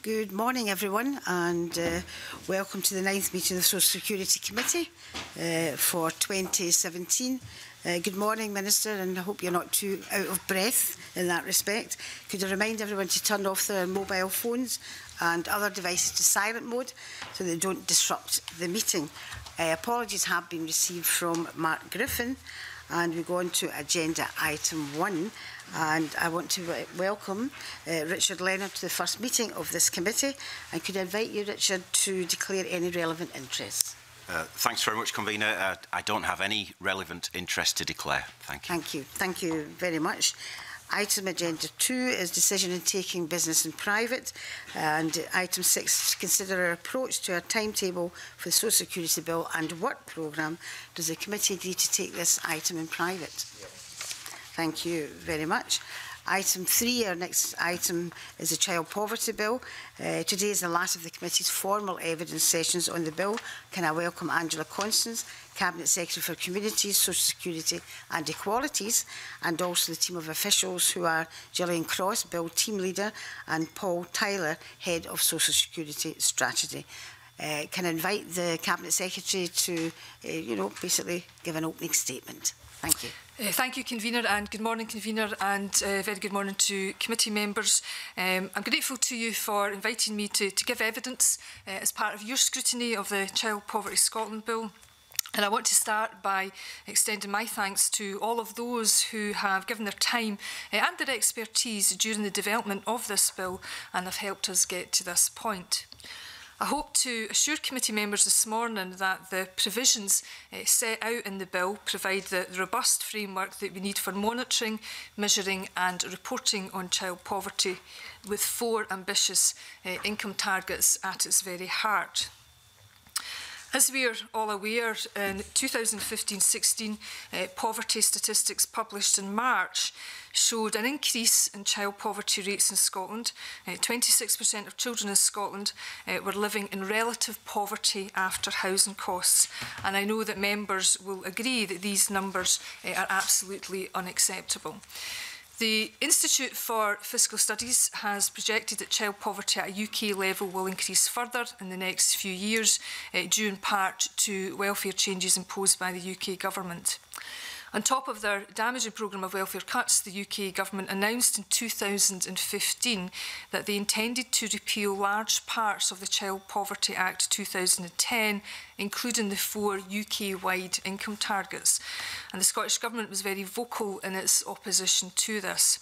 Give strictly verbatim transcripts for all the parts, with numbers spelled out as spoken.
Good morning, everyone, and uh, welcome to the ninth meeting of the Social Security Committee uh, for twenty seventeen. Uh, good morning, Minister, and I hope you're not too out of breath in that respect. Could I remind everyone to turn off their mobile phones and other devices to silent mode so they don't disrupt the meeting. Uh, apologies have been received from Mark Griffin, and we go on to agenda item one. And I want to welcome uh, Richard Leonard to the first meeting of this committee. And could I invite you, Richard, to declare any relevant interests? Uh, thanks very much, Convener. Uh, I don't have any relevant interest to declare. Thank you. Thank you. Thank you very much. Item agenda two is decision in taking business in private, and item six, consider our approach to our timetable for the Social Security Bill and work programme. Does the committee agree to take this item in private? Yes. Thank you very much. Item three, our next item, is the Child Poverty Bill. Uh, today is the last of the committee's formal evidence sessions on the bill. Can I welcome Angela Constance, Cabinet Secretary for Communities, Social Security and Equalities, and also the team of officials who are Gillian Cross, Bill Team Leader, and Paul Tyrer, Head of Social Security Strategy. Uh, can I invite the Cabinet Secretary to, uh, you know, basically give an opening statement? Thank you. Uh, thank you, Convener, and good morning, Convener, and uh, very good morning to committee members. Um, I'm grateful to you for inviting me to, to give evidence uh, as part of your scrutiny of the Child Poverty Scotland Bill. And I want to start by extending my thanks to all of those who have given their time uh, and their expertise during the development of this bill and have helped us get to this point. I hope to assure committee members this morning that the provisions uh, set out in the bill provide the robust framework that we need for monitoring, measuring and reporting on child poverty, with four ambitious uh, income targets at its very heart. As we are all aware, in two thousand fifteen sixteen, uh, poverty statistics published in March showed an increase in child poverty rates in Scotland. twenty-six percent uh, of children in Scotland uh, were living in relative poverty after housing costs. And I know that members will agree that these numbers uh, are absolutely unacceptable. The Institute for Fiscal Studies has projected that child poverty at a U K level will increase further in the next few years, uh, due in part to welfare changes imposed by the U K government. On top of their damaging programme of welfare cuts, the U K government announced in two thousand fifteen that they intended to repeal large parts of the Child Poverty Act two thousand ten, including the four U K-wide income targets. And the Scottish Government was very vocal in its opposition to this.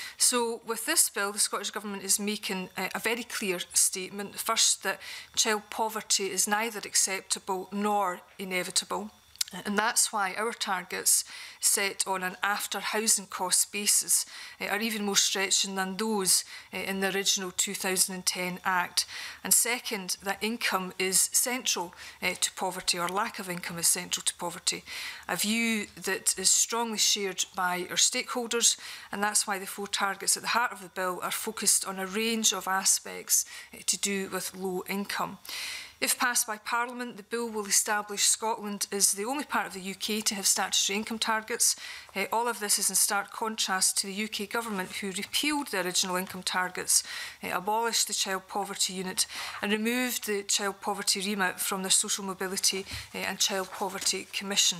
So with this bill, the Scottish Government is making a, a very clear statement. First, that child poverty is neither acceptable nor inevitable. And that's why our targets, set on an after-housing cost basis, uh, are even more stretching than those uh, in the original two thousand ten Act. And second, that income is central uh, to poverty, or lack of income is central to poverty, a view that is strongly shared by our stakeholders, and that's why the four targets at the heart of the bill are focused on a range of aspects uh, to do with low income. If passed by Parliament, the bill will establish Scotland as the only part of the U K to have statutory income targets. Uh, all of this is in stark contrast to the U K Government, who repealed the original income targets, uh, abolished the Child Poverty Unit and removed the Child Poverty Remit from their Social Mobility uh, and Child Poverty Commission.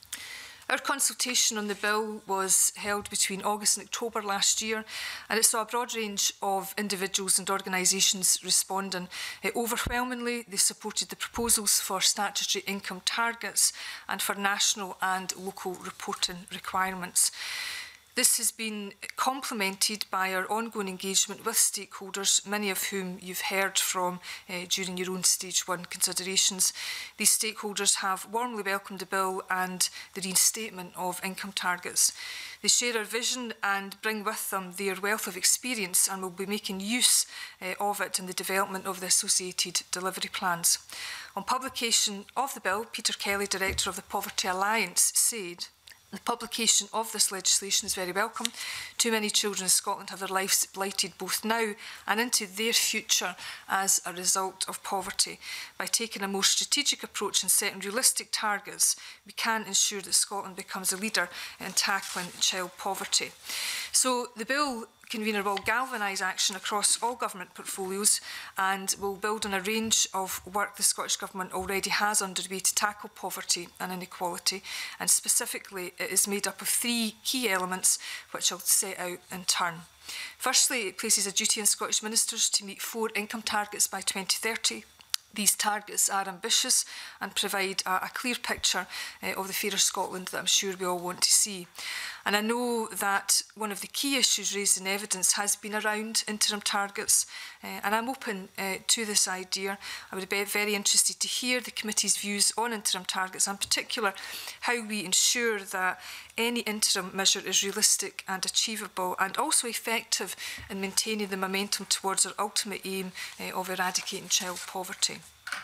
Our consultation on the bill was held between August and October last year, and it saw a broad range of individuals and organisations responding. Uh, overwhelmingly, they supported the proposals for statutory income targets and for national and local reporting requirements. This has been complemented by our ongoing engagement with stakeholders, many of whom you've heard from uh, during your own stage one considerations. These stakeholders have warmly welcomed the bill and the reinstatement of income targets. They share our vision and bring with them their wealth of experience, and will be making use uh, of it in the development of the associated delivery plans. On publication of the bill, Peter Kelly, Director of the Poverty Alliance, said, "The publication of this legislation is very welcome. Too many children in Scotland have their lives blighted both now and into their future as a result of poverty. By taking a more strategic approach and setting realistic targets, we can ensure that Scotland becomes a leader in tackling child poverty." So the bill Convener will galvanise action across all government portfolios and will build on a range of work the Scottish Government already has underway to tackle poverty and inequality, and specifically it is made up of three key elements which I'll set out in turn. Firstly, it places a duty on Scottish ministers to meet four income targets by twenty thirty. These targets are ambitious and provide a, a clear picture uh, of the fairer Scotland that I'm sure we all want to see. And I know that one of the key issues raised in evidence has been around interim targets, uh, and I'm open uh, to this idea. I would be very interested to hear the committee's views on interim targets, and in particular how we ensure that any interim measure is realistic and achievable, and also effective in maintaining the momentum towards our ultimate aim uh, of eradicating child poverty.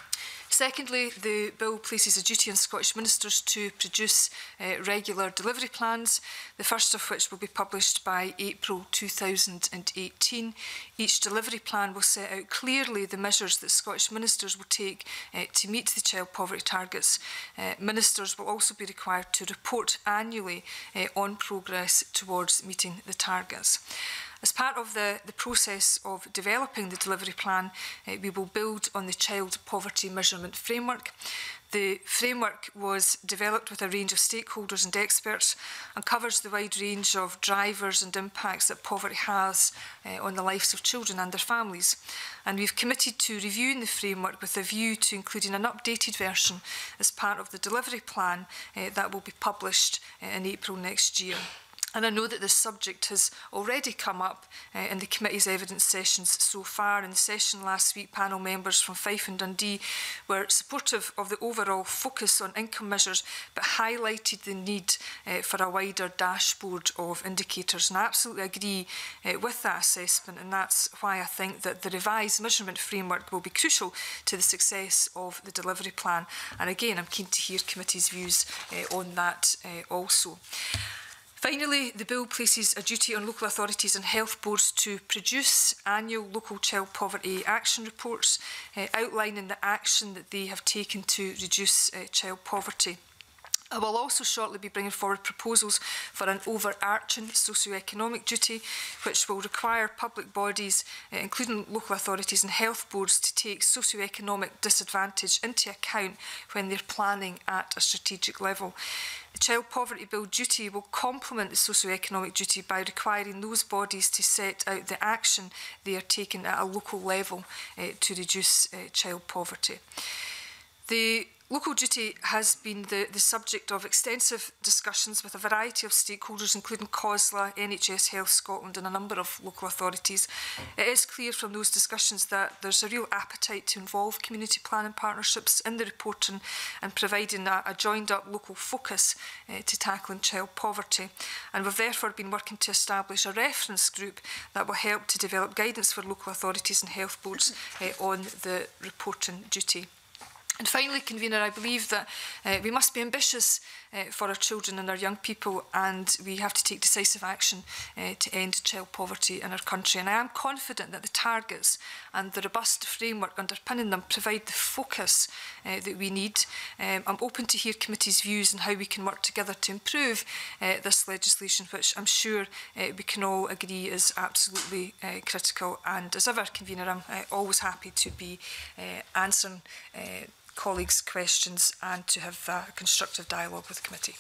Secondly, the bill places a duty on Scottish ministers to produce uh, regular delivery plans, the first of which will be published by April two thousand eighteen. Each delivery plan will set out clearly the measures that Scottish ministers will take uh, to meet the child poverty targets. Uh, ministers will also be required to report annually uh, on progress towards meeting the targets. As part of the, the process of developing the delivery plan, uh, we will build on the Child Poverty Measurement Framework. The framework was developed with a range of stakeholders and experts and covers the wide range of drivers and impacts that poverty has uh, on the lives of children and their families. And we've committed to reviewing the framework with a view to including an updated version as part of the delivery plan uh, that will be published uh, in April next year. And I know that this subject has already come up uh, in the committee's evidence sessions so far. In the session last week, panel members from Fife and Dundee were supportive of the overall focus on income measures, but highlighted the need uh, for a wider dashboard of indicators. And I absolutely agree uh, with that assessment, and that's why I think that the revised measurement framework will be crucial to the success of the delivery plan. And again, I'm keen to hear committee's views uh, on that uh, also. Finally, the bill places a duty on local authorities and health boards to produce annual local child poverty action reports, uh, outlining the action that they have taken to reduce uh, child poverty. I will also shortly be bringing forward proposals for an overarching socio-economic duty, which will require public bodies, uh, including local authorities and health boards, to take socio-economic disadvantage into account when they're planning at a strategic level. The Child Poverty Bill duty will complement the socio-economic duty by requiring those bodies to set out the action they are taking at a local level uh, to reduce uh, child poverty. The local duty has been the, the subject of extensive discussions with a variety of stakeholders, including COSLA, N H S Health Scotland and a number of local authorities. It is clear from those discussions that there's a real appetite to involve community planning partnerships in the reporting and providing a, a joined-up local focus uh, to tackling child poverty. And we've therefore been working to establish a reference group that will help to develop guidance for local authorities and health boards uh, on the reporting duty. And finally, Convener, I believe that uh, we must be ambitious uh, for our children and our young people, and we have to take decisive action uh, to end child poverty in our country. And I am confident that the targets and the robust framework underpinning them provide the focus uh, that we need. Um, I'm open to hear committee's views on how we can work together to improve uh, this legislation, which I'm sure uh, we can all agree is absolutely uh, critical. And as ever, Convener, I'm uh, always happy to be uh, answering uh, colleagues' questions and to have a constructive dialogue with the committee.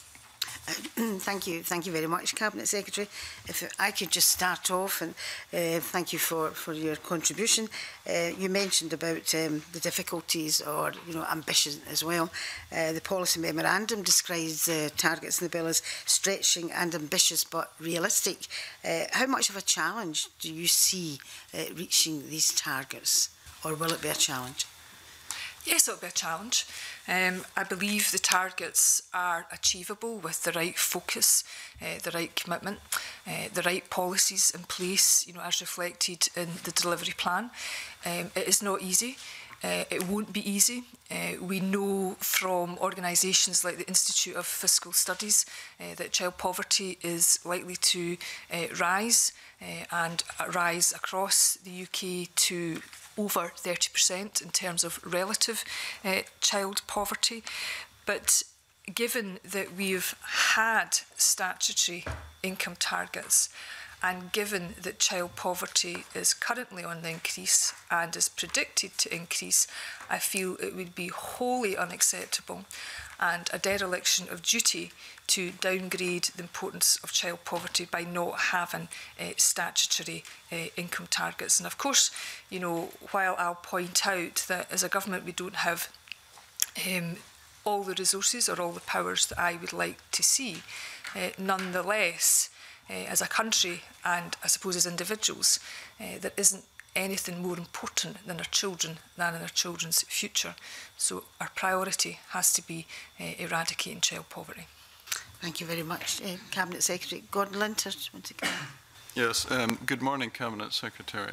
Uh, thank you, thank you very much, Cabinet Secretary. If I could just start off, and uh, thank you for, for your contribution. Uh, you mentioned about um, the difficulties, or you know, ambition as well. Uh, the policy memorandum describes the uh, targets in the bill as stretching and ambitious but realistic. Uh, how much of a challenge do you see uh, reaching these targets, or will it be a challenge? Yes, it will be a challenge. Um, I believe the targets are achievable with the right focus, uh, the right commitment, uh, the right policies in place, you know, as reflected in the delivery plan. Um, it is not easy. Uh, it won't be easy. Uh, we know from organisations like the Institute of Fiscal Studies uh, that child poverty is likely to uh, rise uh, and rise across the U K to over thirty percent in terms of relative uh, child poverty. But given that we've had statutory income targets, And given that child poverty is currently on the increase and is predicted to increase, I feel it would be wholly unacceptable and a dereliction of duty to downgrade the importance of child poverty by not having uh, statutory uh, income targets. And of course, you know, while I'll point out that as a government we don't have um, all the resources or all the powers that I would like to see, uh, nonetheless, uh, as a country and I suppose as individuals, uh, there isn't anything more important than our children, than in our children's future. So our priority has to be uh, eradicating child poverty. Thank you very much. Uh, Cabinet Secretary Gordon Linter, want to come. Yes, um, good morning, Cabinet Secretary.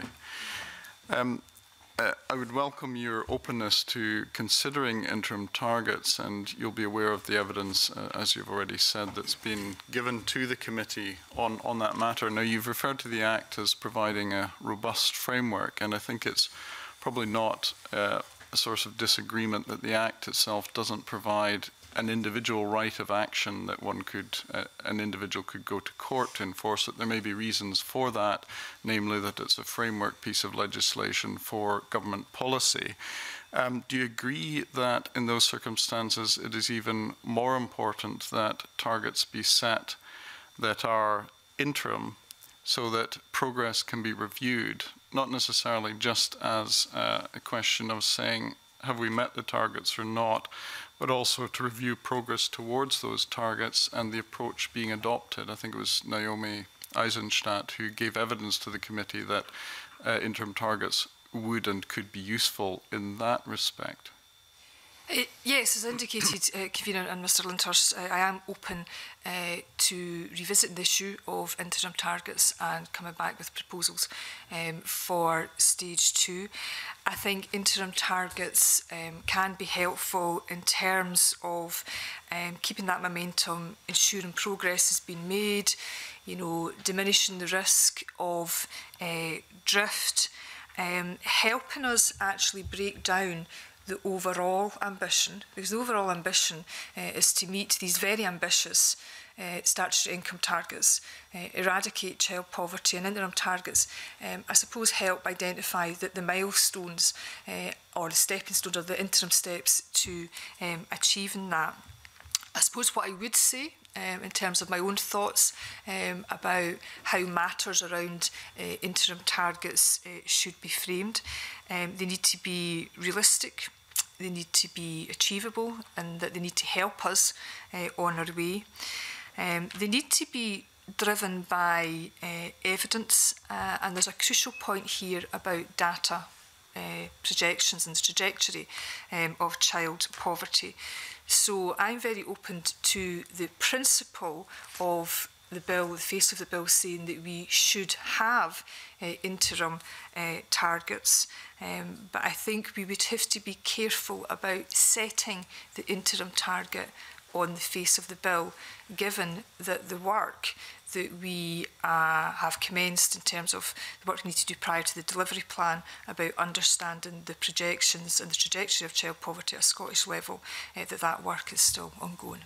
Um, uh, I would welcome your openness to considering interim targets, and you'll be aware of the evidence, uh, as you've already said, that's been given to the committee on, on that matter. Now, you've referred to the Act as providing a robust framework, and I think it's probably not uh, a source of disagreement that the Act itself doesn't provide an individual right of action that one could, uh, an individual could go to court to enforce it. There may be reasons for that, namely that it's a framework piece of legislation for government policy. Um, do you agree that in those circumstances it is even more important that targets be set that are interim so that progress can be reviewed, not necessarily just as uh, a question of saying, have we met the targets or not, but also to review progress towards those targets and the approach being adopted? I think it was Naomi Eisenstadt who gave evidence to the committee that uh, interim targets would and could be useful in that respect. Uh, yes, as indicated, uh, Convener and Mr Linthurst, uh, I am open uh, to revisiting the issue of interim targets and coming back with proposals um, for stage two. I think interim targets um, can be helpful in terms of um, keeping that momentum, ensuring progress has been made, you know, diminishing the risk of uh, drift, um, helping us actually break down the overall ambition, because the overall ambition uh, is to meet these very ambitious uh, statutory income targets, uh, eradicate child poverty, and interim targets, um, I suppose, help identify the, the milestones uh, or the stepping stones or the interim steps to um, achieving that. I suppose what I would say Um, in terms of my own thoughts um, about how matters around uh, interim targets uh, should be framed. Um, they need to be realistic, they need to be achievable, and that they need to help us uh, on our way. Um, they need to be driven by uh, evidence, uh, and there's a crucial point here about data uh, projections and the trajectory um, of child poverty. So I'm very open to the principle of the bill, the face of the bill, saying that we should have uh, interim uh, targets. Um, but I think we would have to be careful about setting the interim target on the face of the bill, given that the work that we uh, have commenced in terms of the work we need to do prior to the delivery plan about understanding the projections and the trajectory of child poverty at a Scottish level, uh, that that work is still ongoing.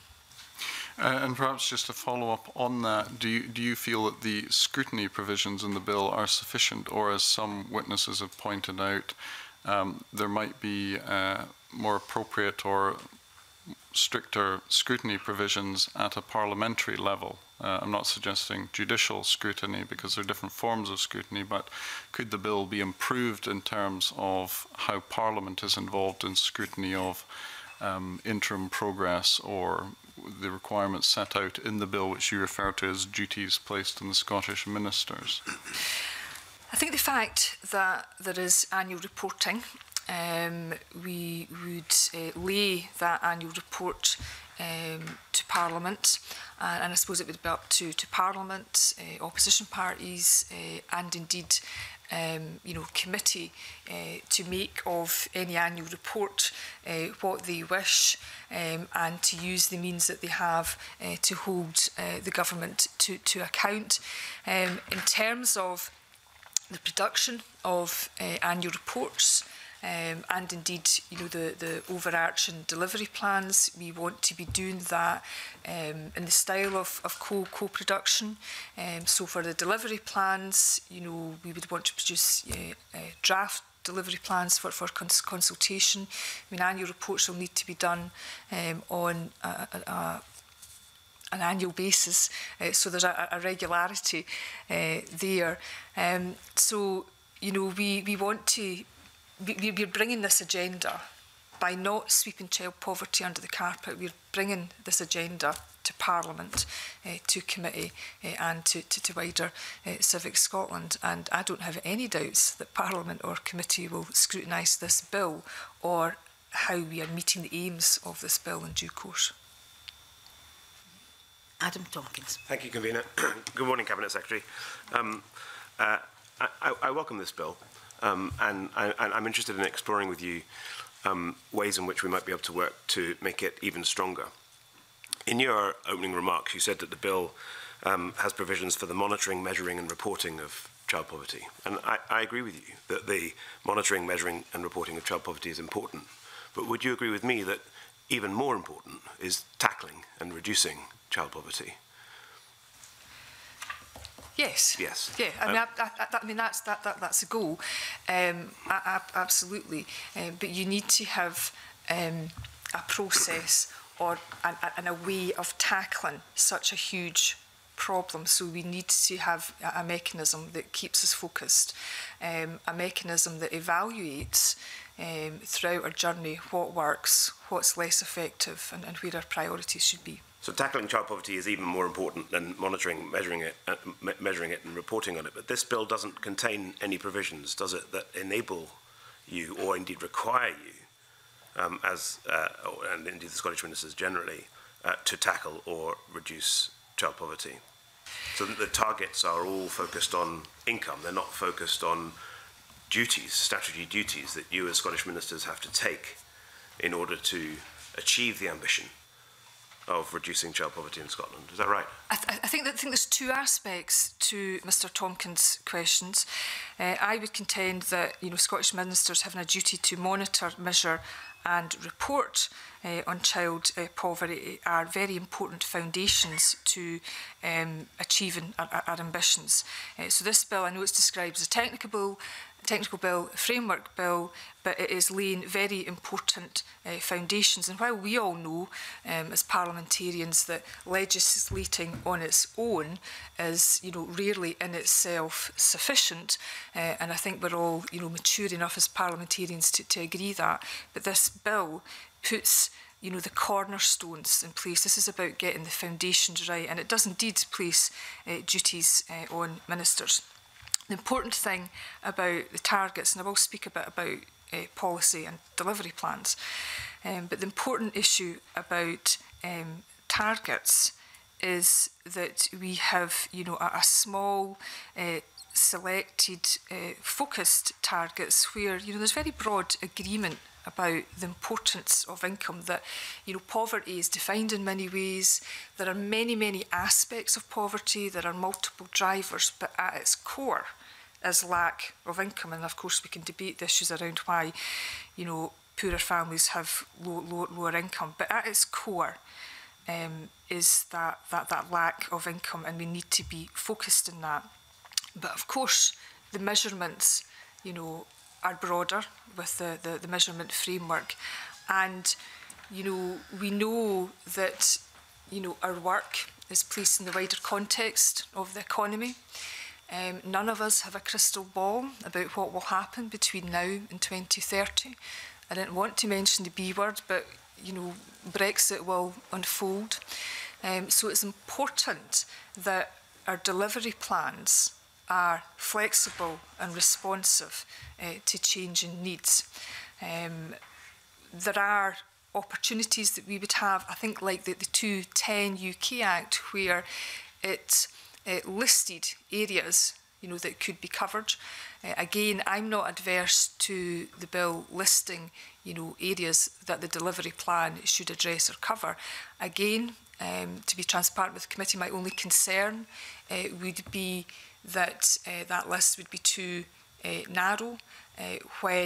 Uh, and perhaps just to follow up on that, do you, do you feel that the scrutiny provisions in the bill are sufficient, or as some witnesses have pointed out, um, there might be uh, more appropriate or stricter scrutiny provisions at a parliamentary level? Uh, I'm not suggesting judicial scrutiny, because there are different forms of scrutiny, but could the bill be improved in terms of how Parliament is involved in scrutiny of um, interim progress or the requirements set out in the bill, which you refer to as duties placed on the Scottish ministers? I think the fact that there is annual reporting, Um, we would uh, lay that annual report um, to Parliament, uh, and I suppose it would be up to, to Parliament, uh, opposition parties, uh, and indeed um, you know, committee uh, to make of any annual report uh, what they wish, um, and to use the means that they have uh, to hold uh, the government to, to account. Um, in terms of the production of uh, annual reports, um, and indeed, you know, the, the overarching delivery plans. We want to be doing that um, in the style of, of co, co-production. Um, so for the delivery plans, you know, we would want to produce uh, uh, draft delivery plans for, for cons consultation. I mean, annual reports will need to be done um, on a, a, a an annual basis, uh, so there's a, a regularity uh, there. Um, so, you know, we, we want to, we, we're bringing this agenda by not sweeping child poverty under the carpet. We're bringing this agenda to Parliament, uh, to committee uh, and to, to, to wider uh, Civic Scotland. And I don't have any doubts that Parliament or committee will scrutinise this bill or how we are meeting the aims of this bill in due course. Adam Tompkins. Thank you, Convener. Good morning, Cabinet Secretary. Um, uh, I, I welcome this bill, um, and I, I'm interested in exploring with you um, ways in which we might be able to work to make it even stronger. In your opening remarks, you said that the bill um, has provisions for the monitoring, measuring and reporting of child poverty. And I, I agree with you that the monitoring, measuring and reporting of child poverty is important. But would you agree with me that even more important is tackling and reducing child poverty? Yes. Yes. Yeah. I mean, Um, I, I, I mean that's that, that that's a goal. Um, I, I, absolutely. Um, but you need to have um, a process or an, an, a way of tackling such a huge problem. So we need to have a, a mechanism that keeps us focused, um, a mechanism that evaluates um, throughout our journey what works, what's less effective, and, and where our priorities should be. So tackling child poverty is even more important than monitoring, measuring it, uh, me measuring it and reporting on it. But this bill doesn't contain any provisions, does it, that enable you or indeed require you, um, as uh, and indeed the Scottish ministers generally, uh, to tackle or reduce child poverty? So that the targets are all focused on income. They're not focused on duties, statutory duties that you as Scottish ministers have to take in order to achieve the ambition of reducing child poverty in Scotland. Is that right? I, th I think that I think there's two aspects to Mr Tompkins' questions. Uh, I would contend that you know Scottish ministers having a duty to monitor, measure, and report uh, on child uh, poverty are very important foundations to um, achieving our, our ambitions. Uh, so this bill, I know it's described as a technical bill, technical bill, a framework bill, but it is laying very important uh, foundations. And while we all know, um, as parliamentarians, that legislating on its own is, you know, rarely in itself sufficient, uh, and I think we're all, you know, mature enough as parliamentarians to, to agree that. But this bill puts, you know, the cornerstones in place. This is about getting the foundations right, and it does indeed place uh, duties uh, on ministers. The important thing about the targets, and I will speak a bit about uh, policy and delivery plans, um, but the important issue about um, targets is that we have, you know, a, a small, uh, selected, uh, focused targets where, you know, there's very broad agreement about the importance of income, that, you know, poverty is defined in many ways. There are many, many aspects of poverty. There are multiple drivers, but at its core is lack of income. And of course, we can debate the issues around why, you know, poorer families have low, low, lower income. But at its core um, is that, that, that lack of income, and we need to be focused in that. But of course, the measurements, you know, are broader with the, the, the measurement framework. And, you know, we know that, you know, our work is placed in the wider context of the economy. Um, none of us have a crystal ball about what will happen between now and twenty thirty. I didn't want to mention the B word, but, you know, Brexit will unfold. Um, so it's important that our delivery plans are flexible and responsive uh, to changing needs. Um, there are opportunities that we would have, I think, like the, the two ten U K Act, where it uh, listed areas, you know, that could be covered. Uh, again, I'm not adverse to the bill listing, you know, areas that the delivery plan should address or cover. Again, um, to be transparent with the committee, my only concern uh, would be that uh, that list would be too uh, narrow uh, when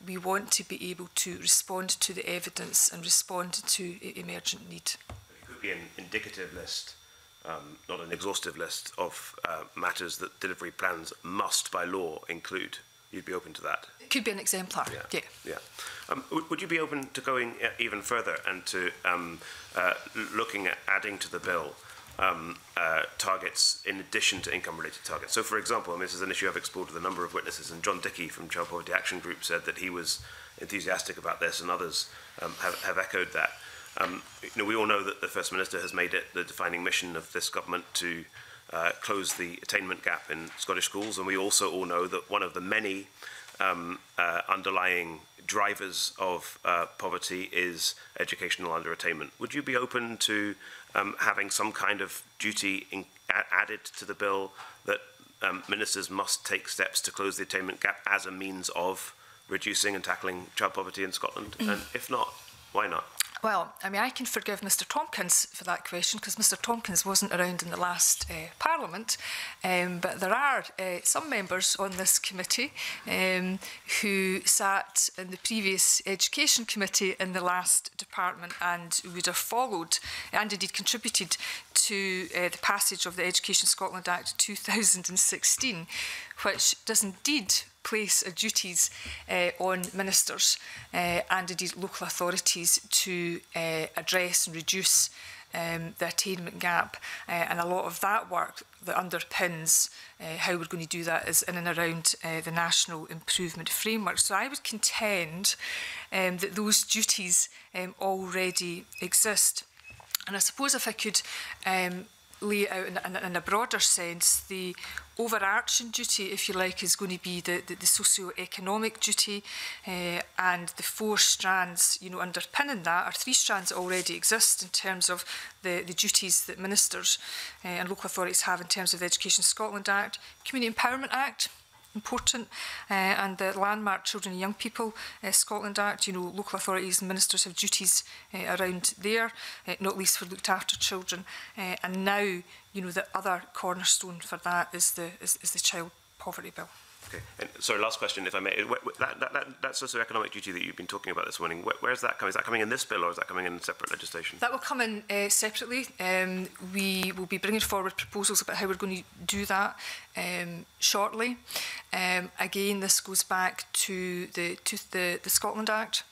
we want to be able to respond to the evidence and respond to e emergent need. It could be an indicative list, um, not an exhaustive list of uh, matters that delivery plans must, by law, include. You'd be open to that? It could be an exemplar, yeah. Yeah. yeah. Um, would, would you be open to going even further and to um, uh, looking at adding to the bill um, uh, targets in addition to income-related targets? So, for example, I mean, this is an issue I've explored with a number of witnesses, and John Dickey from Child Poverty Action Group said that he was enthusiastic about this, and others um, have, have echoed that. Um, you know, we all know that the First Minister has made it the defining mission of this government to Uh, close the attainment gap in Scottish schools, and we also all know that one of the many um, uh, underlying drivers of uh, poverty is educational underattainment. Would you be open to um, having some kind of duty in, a, added to the bill that um, ministers must take steps to close the attainment gap as a means of reducing and tackling child poverty in Scotland? Mm. And if not, why not? Well, I mean, I can forgive Mr Tompkins for that question because Mr Tompkins wasn't around in the last uh, Parliament, um, but there are uh, some members on this committee um, who sat in the previous Education Committee in the last department and would have followed and indeed contributed to uh, the passage of the Education Scotland Act two thousand sixteen, which does indeed place uh, duties uh, on ministers uh, and indeed local authorities to uh, address and reduce um, the attainment gap, uh, and a lot of that work that underpins uh, how we're going to do that is in and around uh, the National Improvement Framework. So I would contend um, that those duties um, already exist. And I suppose if I could um, lay out in, in, in a broader sense, the overarching duty, if you like, is going to be the, the, the socio-economic duty, uh, and the four strands, you know, underpinning that, or three strands that already exist in terms of the, the duties that ministers uh, and local authorities have in terms of the Education Scotland Act, Community Empowerment Act, important, uh, and the landmark Children and Young People uh, Scotland Act. You know, local authorities and ministers have duties uh, around there, uh, not least for looked after children, uh, and now, you know, the other cornerstone for that is the is, is the Child Poverty Bill. Okay. And sorry, last question, if I may. That, that, that, that socio-economic duty that you've been talking about this morning, where, where is that coming? Is that coming in this bill, or is that coming in separate legislation? That will come in uh, separately. Um, we will be bringing forward proposals about how we're going to do that um, shortly. Um, again, this goes back to the to the, the Scotland Act,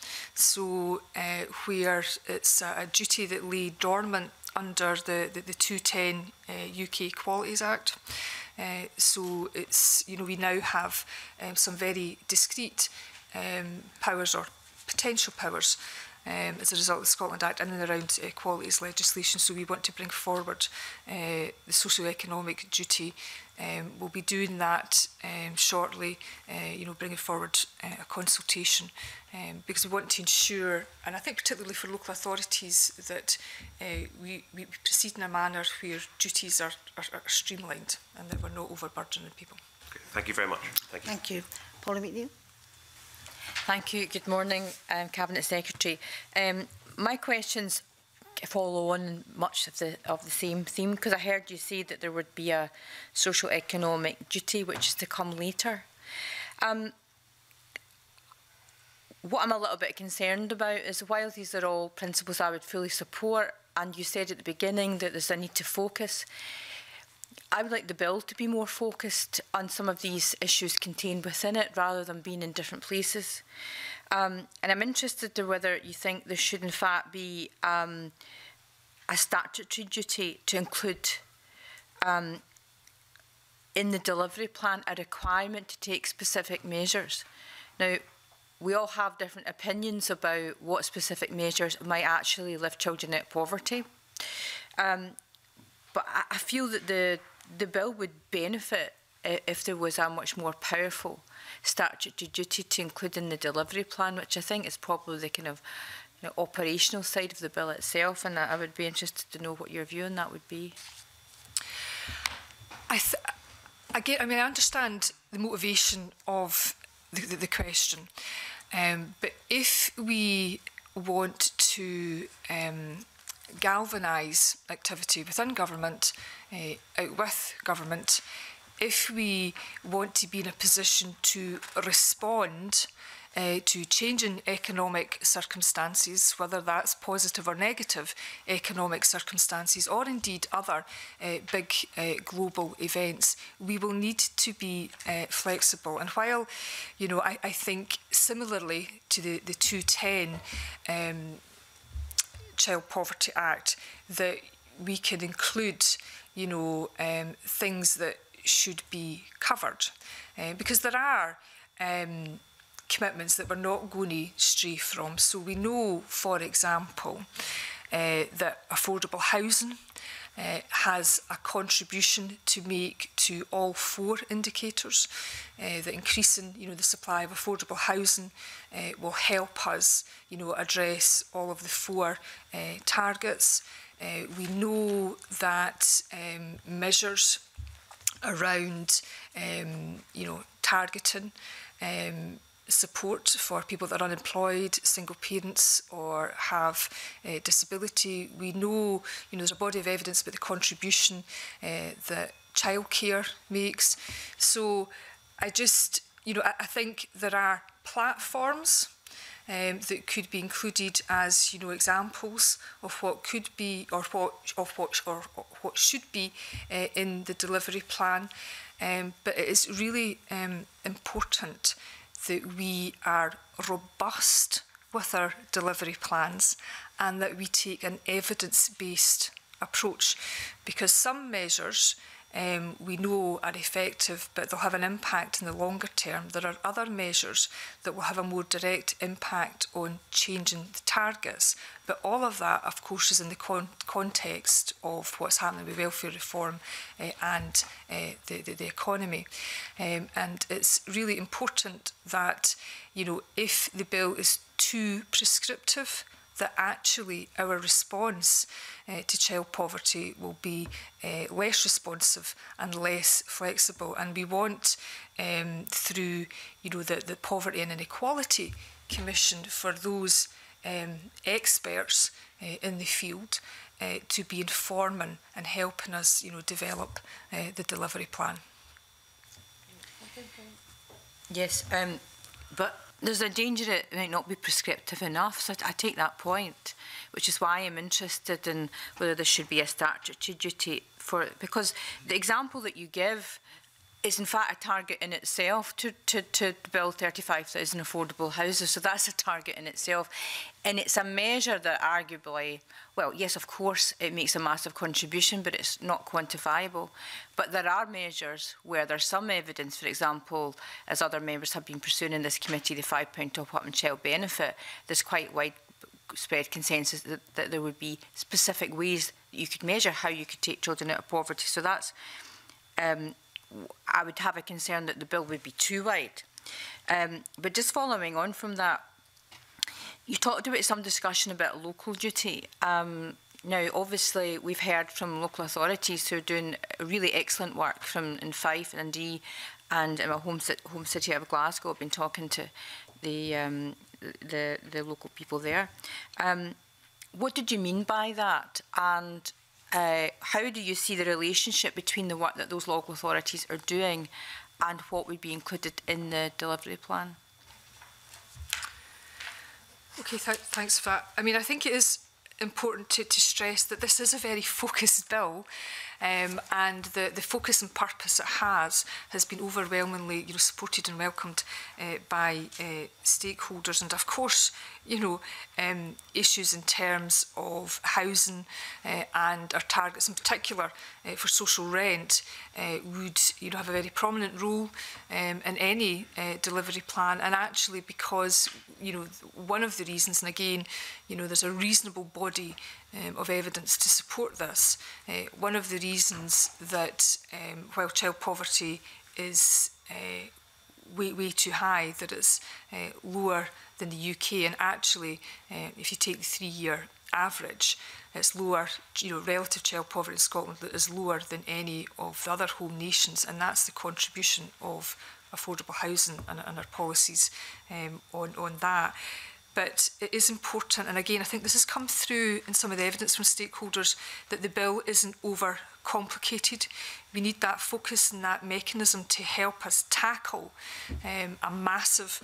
so uh, where it's a, a duty that lay dormant under the the, the two ten uh, U K Equalities Act. Uh, so it's, you know, we now have um, some very discrete um, powers or potential powers um, as a result of the Scotland Act in and around equalities legislation. So we want to bring forward uh, the socio-economic duty. Um, we'll be doing that um, shortly, uh, you know, bringing forward uh, a consultation, um, because we want to ensure, and I think particularly for local authorities, that uh, we, we proceed in a manner where duties are, are, are streamlined and that we're not overburdening people. Okay. Thank you very much. Thank you. Thank you. Polly McNeill. Thank you. Good morning, um, Cabinet Secretary. Um, my questions follow on much of the of the same theme, because I heard you say that there would be a socio-economic duty which is to come later. Um, what I'm a little bit concerned about is, while these are all principles I would fully support, and you said at the beginning that there's a need to focus, I would like the bill to be more focused on some of these issues contained within it, rather than being in different places. Um, and I'm interested to whether you think there should in fact be um, a statutory duty to include um, in the delivery plan a requirement to take specific measures. Now, we all have different opinions about what specific measures might actually lift children out of poverty. Um, but I, I feel that the, the bill would benefit if there was a much more powerful statutory duty to include in the delivery plan, which I think is probably the kind of, you know, operational side of the bill itself, and I would be interested to know what your view on that would be. I, th I, get, I mean, I understand the motivation of the, the, the question, um, but if we want to um, galvanise activity within government, uh, out with government, if we want to be in a position to respond uh, to changing economic circumstances, whether that's positive or negative economic circumstances, or indeed other uh, big uh, global events, we will need to be uh, flexible. And while, you know, I, I think similarly to the, the two ten um, Child Poverty Act, that we can include, you know, um, things that should be covered, uh, because there are um, commitments that we're not going to stray from. So we know, for example, uh, that affordable housing uh, has a contribution to make to all four indicators. Uh, that increasing, you know, the supply of affordable housing uh, will help us, you know, address all of the four uh, targets. Uh, we know that um, measures around, um, you know, targeting um, support for people that are unemployed, single parents, or have uh, disability. We know, you know, there's a body of evidence about the contribution uh, that childcare makes. So I just, you know, I, I think there are platforms Um, that could be included as, you know, examples of what could be, or what, of what, or, or what should be uh, in the delivery plan. Um, but it is really um, important that we are robust with our delivery plans, and that we take an evidence-based approach, because some measures Um, we know are effective, but they'll have an impact in the longer term. There are other measures that will have a more direct impact on changing the targets. But all of that, of course, is in the con context of what's happening with welfare reform uh, and uh, the, the, the economy. Um, and it's really important that, you know, if the bill is too prescriptive, that actually our response uh, to child poverty will be uh, less responsive and less flexible. And we want, um, through, you know, the, the Poverty and Inequality Commission, for those um, experts uh, in the field uh, to be informing and helping us, you know, develop uh, the delivery plan. Yes, um, but there's a danger it might not be prescriptive enough, so I take that point, which is why I'm interested in whether there should be a statutory duty for it, because the example that you give is in fact a target in itself to, to, to build thirty-five thousand affordable houses, so that's a target in itself. And it's a measure that arguably, well, yes, of course, it makes a massive contribution, but it's not quantifiable. But there are measures where there's some evidence, for example, as other members have been pursuing in this committee, the five pound top-up and child benefit, there's quite widespread consensus that, that there would be specific ways that you could measure how you could take children out of poverty. So that's, um, I would have a concern that the bill would be too wide. Um, but just following on from that, you talked about some discussion about local duty. Um, now, obviously, we've heard from local authorities who are doing really excellent work from in Fife and Dundee, and in my home, home city of Glasgow. I've been talking to the um, the, the local people there. Um, what did you mean by that? And uh, how do you see the relationship between the work that those local authorities are doing and what would be included in the delivery plan? Okay, th thanks for that. I mean, I think it is important to, to stress that this is a very focused bill, um, and the, the focus and purpose it has has been overwhelmingly, you know, supported and welcomed uh, by uh, stakeholders. And of course, you know, um, issues in terms of housing uh, and our targets in particular uh, for social rent uh, would, you know, have a very prominent role um, in any uh, delivery plan. And actually, because, you know, one of the reasons, and again, you know, there's a reasonable body um, of evidence to support this. Uh, one of the reasons that um, while child poverty is uh, way, way too high, that it's uh, lower than the U K, and actually, uh, if you take the three-year average, it's lower, you know, relative child poverty in Scotland that is lower than any of the other home nations, and that's the contribution of affordable housing and, and our policies um, on, on that. But it is important, and again, I think this has come through in some of the evidence from stakeholders, that the bill isn't over complicated. We need that focus and that mechanism to help us tackle um, a massive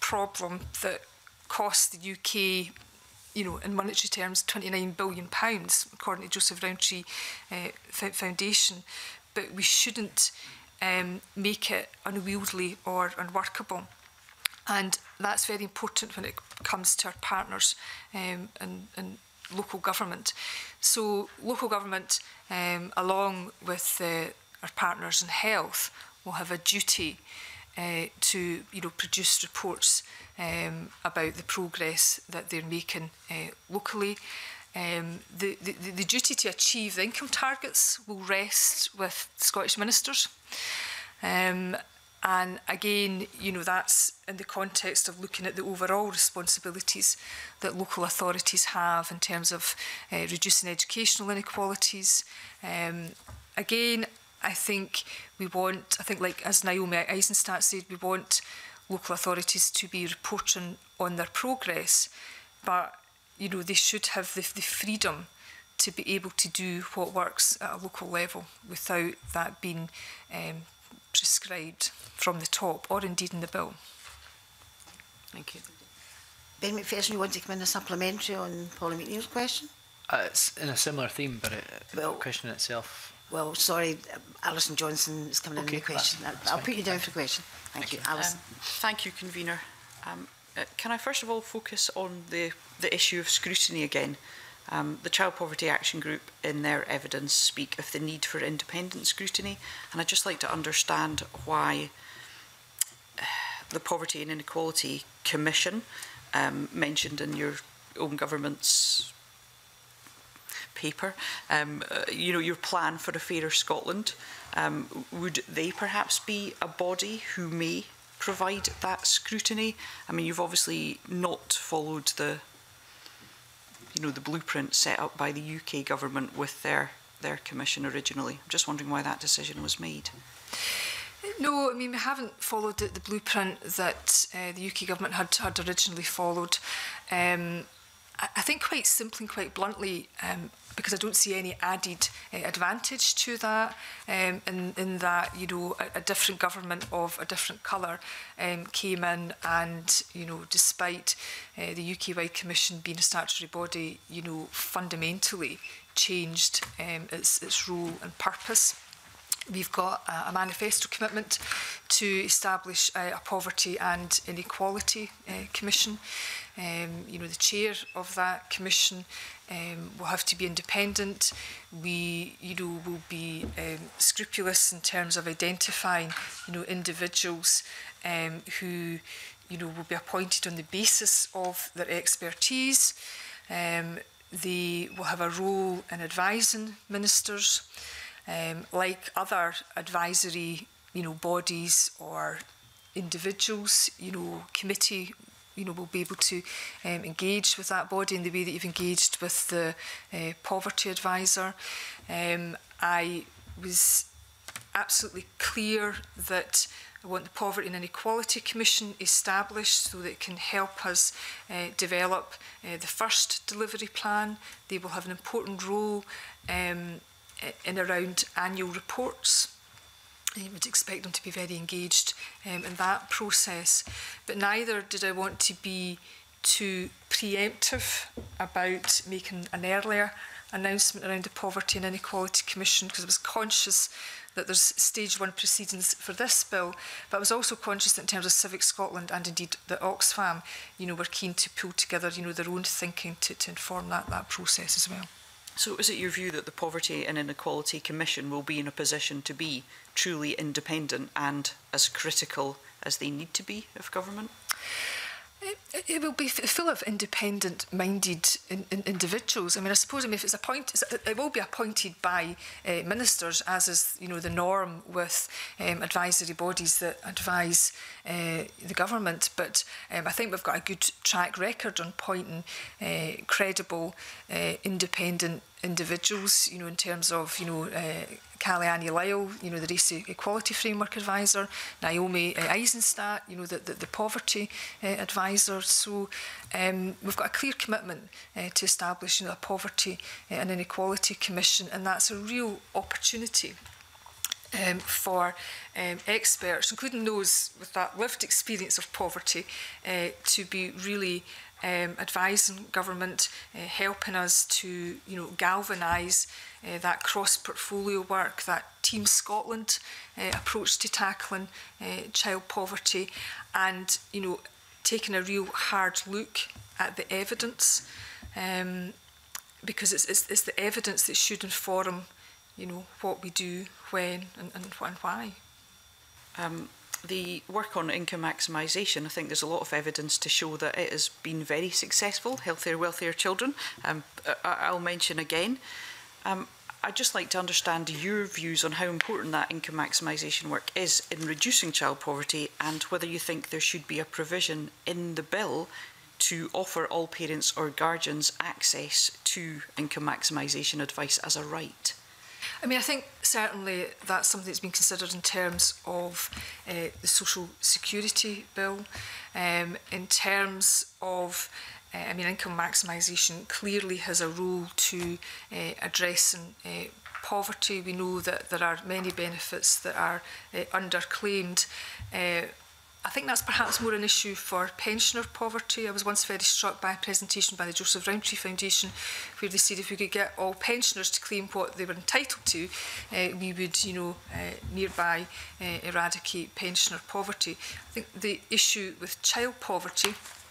problem that costs the U K, you know, in monetary terms, twenty-nine billion pounds, according to Joseph Rowntree uh, Foundation. But we shouldn't um, make it unwieldy or unworkable. And that's very important when it comes to our partners um, and, and local government. So local government, um, along with uh, our partners in health, will have a duty uh, to you know, produce reports um, about the progress that they're making uh, locally. Um, the, the, the duty to achieve the income targets will rest with Scottish ministers. Um, And again, you know, that's in the context of looking at the overall responsibilities that local authorities have in terms of uh, reducing educational inequalities. Um, again, I think we want, I think like as Naomi Eisenstadt said, we want local authorities to be reporting on their progress, but, you know, they should have the, the freedom to be able to do what works at a local level without that being um, prescribed from the top or indeed in the bill. Thank you. Ben McPherson, you want to come in a supplementary on Polly McNeill's question? Uh, it's in a similar theme, but it, well, the question itself. Well, sorry, Alison Johnson is coming okay, in with the question. That's, that's I'll fine. put you down for the question. Thank, Thank you, you. Alison. Um, thank you, Convener. Um, uh, can I first of all focus on the, the issue of scrutiny again? Um, the Child Poverty Action Group, in their evidence, speak of the need for independent scrutiny, and I'd just like to understand why the Poverty and Inequality Commission, um, mentioned in your own government's paper, um, uh, you know, your plan for a fairer Scotland, um, would they perhaps be a body who may provide that scrutiny? I mean, you've obviously not followed the you know, the blueprint set up by the U K government with their, their commission originally. I'm just wondering why that decision was made. No, I mean, we haven't followed the, the blueprint that uh, the U K government had, had originally followed. Um, I, I think quite simply and quite bluntly, um, because I don't see any added uh, advantage to that, um, in, in that, you know, a, a different government of a different colour um, came in and, you know, despite uh, the U K-wide Commission being a statutory body, you know, fundamentally changed um, its, its role and purpose. We've got a, a manifesto commitment to establish a, a Poverty and Inequality uh, Commission. Um, you know, the chair of that commission um, will have to be independent. We, you know, will be um, scrupulous in terms of identifying, you know, individuals um, who, you know, will be appointed on the basis of their expertise. Um, they will have a role in advising ministers. Um, like other advisory, you know, bodies or individuals, you know, committee, you know, will be able to um, engage with that body in the way that you've engaged with the uh, poverty advisor. Um, I was absolutely clear that I want the Poverty and Inequality Commission established so that it can help us uh, develop uh, the first delivery plan. They will have an important role um, in around annual reports. You would expect them to be very engaged um, in that process. But neither did I want to be too preemptive about making an earlier announcement around the Poverty and Inequality Commission, because I was conscious that there's stage one proceedings for this bill, but I was also conscious that in terms of Civic Scotland and indeed the Oxfam, you know, we're keen to pull together, you know, their own thinking to, to inform that, that process as well. So is it your view that the Poverty and Inequality Commission will be in a position to be truly independent and as critical as they need to be of government? It, it will be full of independent-minded in, in individuals. I mean, I suppose I mean, if it's appointed, it will be appointed by uh, ministers, as is, you know, the norm with um, advisory bodies that advise uh, the government. But um, I think we've got a good track record on appointing uh, credible, uh, independent individuals, you know, in terms of, you know, uh, Callie Lyle, you know, the Race Equality Framework Advisor, Naomi uh, Eisenstadt, you know, the, the, the Poverty uh, Advisor. So um, we've got a clear commitment uh, to establish, you know, a Poverty uh, and Inequality Commission, and that's a real opportunity um, for um, experts, including those with that lived experience of poverty, uh, to be really um, advising government, uh, helping us to, you know, galvanise uh, that cross-portfolio work, that Team Scotland uh, approach to tackling uh, child poverty, and, you know, taking a real hard look at the evidence, um, because it's, it's, it's the evidence that should inform, you know, what we do, when, and, and, and why. Um, the work on income maximisation, I think there's a lot of evidence to show that it has been very successful. Healthier, wealthier children, um, I, I'll mention again. Um, I'd just like to understand your views on how important that income maximisation work is in reducing child poverty, and whether you think there should be a provision in the bill to offer all parents or guardians access to income maximisation advice as a right. I mean, I think certainly that's something that's been considered in terms of uh, the Social Security Bill, um, in terms of Uh, I mean, income maximisation clearly has a role to uh, addressing uh, poverty. We know that there are many benefits that are uh, underclaimed. Uh, I think that's perhaps more an issue for pensioner poverty. I was once very struck by a presentation by the Joseph Rowntree Foundation, where they said if we could get all pensioners to claim what they were entitled to, uh, we would, you know, uh, nearby uh, eradicate pensioner poverty. I think the issue with child poverty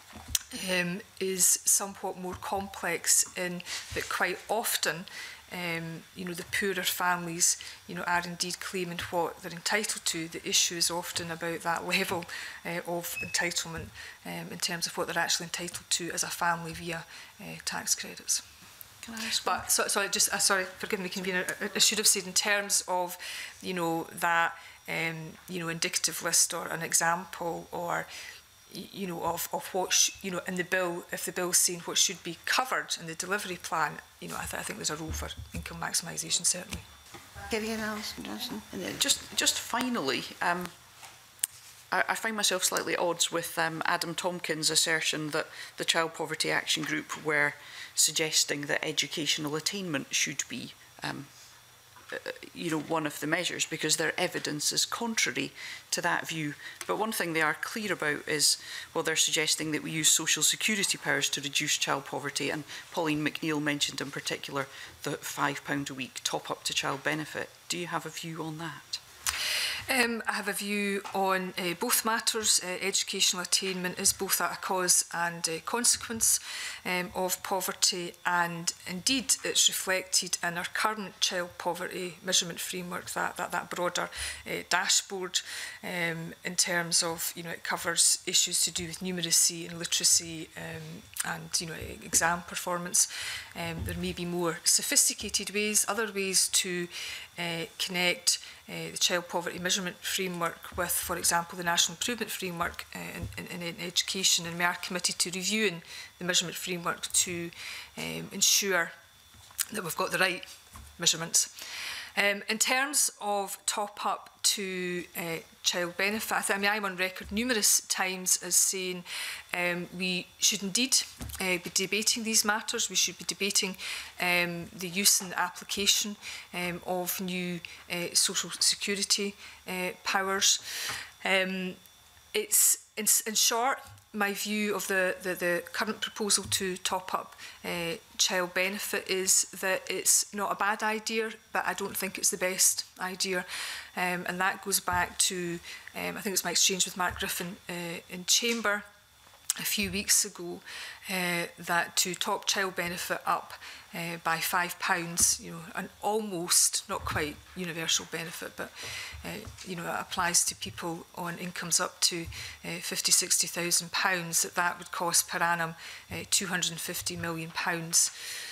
Um, is somewhat more complex in that quite often, um, you know, the poorer families, you know, are indeed claiming what they're entitled to. The issue is often about that level uh, of entitlement um, in terms of what they're actually entitled to as a family via uh, tax credits. Can I ask but so, sorry, just uh, sorry, forgive me, convener. I, I should have said in terms of, you know, that um, you know, indicative list or an example, or you know, of, of what, sh you know, in the bill, if the bill's saying what should be covered in the delivery plan, you know, I, th I think there's a role for income maximisation, certainly. Gillian, Alison, Johnson. Just, just finally, um, I, I find myself slightly at odds with um, Adam Tompkins' assertion that the Child Poverty Action Group were suggesting that educational attainment should be um, Uh, you know, one of the measures, because their evidence is contrary to that view. But one thing they are clear about is, well, they're suggesting that we use social security powers to reduce child poverty, and Pauline McNeill mentioned in particular the five pound a week top up to child benefit. Do you have a view on that? Um, I have a view on uh, both matters. Uh, educational attainment is both a cause and a consequence um, of poverty, and indeed it's reflected in our current child poverty measurement framework, that, that, that broader uh, dashboard, um, in terms of, you know, it covers issues to do with numeracy and literacy um, and, you know, exam performance. Um, there may be more sophisticated ways, other ways to uh, connect Uh, the child poverty measurement framework with, for example, the national improvement framework uh, in, in, in education, and we are committed to reviewing the measurement framework to um, ensure that we've got the right measurements. Um, in terms of top up to uh, child benefit, I, th I mean, I'm on record numerous times as saying um, we should indeed uh, be debating these matters. We should be debating um, the use and application um, of new uh, social security uh, powers. Um, it's, in, in short, my view of the, the, the current proposal to top up uh, child benefit is that it's not a bad idea, but I don't think it's the best idea. Um, and that goes back to, um, I think it's my exchange with Mark Griffin uh, in Chamber a few weeks ago, uh, that to top child benefit up uh, by five pounds, you know, an almost, not quite universal benefit, but uh, you know, it applies to people on incomes up to uh, fifty, sixty thousand pounds. That that would cost per annum uh, two hundred and fifty million pounds,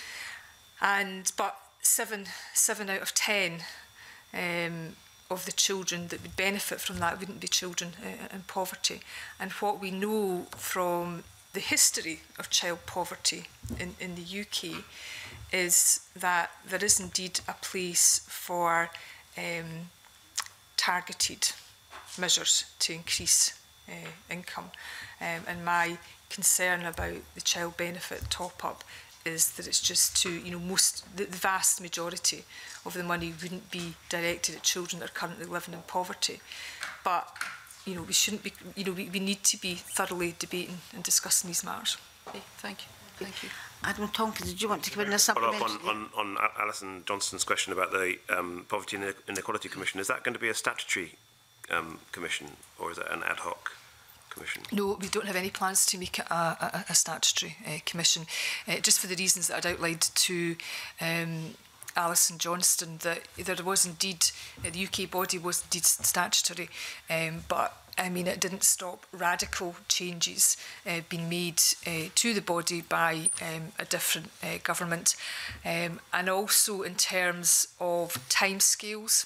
and but seven, seven out of ten. Um, of the children that would benefit from that wouldn't be children uh, in poverty. And what we know from the history of child poverty in, in the U K is that there is indeed a place for um, targeted measures to increase uh, income. Um, and my concern about the child benefit top-up is that it's just to, you know, most, the, the vast majority of the money wouldn't be directed at children that are currently living in poverty. But, you know, we shouldn't be, you know, we, we need to be thoroughly debating and discussing these matters. Okay, thank you. Thank you. Adam Tompkins, did you want to come in and Follow up supplement? on, on, on Alison Johnston's question about the um, Poverty and Inequality Commission. Is that going to be a statutory um, commission, or is it an ad hoc commission? No, we don't have any plans to make it a, a, a statutory uh, commission, uh, just for the reasons that I'd outlined to um, Alison Johnston, that there was indeed, uh, the U K body was indeed statutory, um, but I mean, it didn't stop radical changes uh, being made uh, to the body by um, a different uh, government. Um, and also in terms of timescales,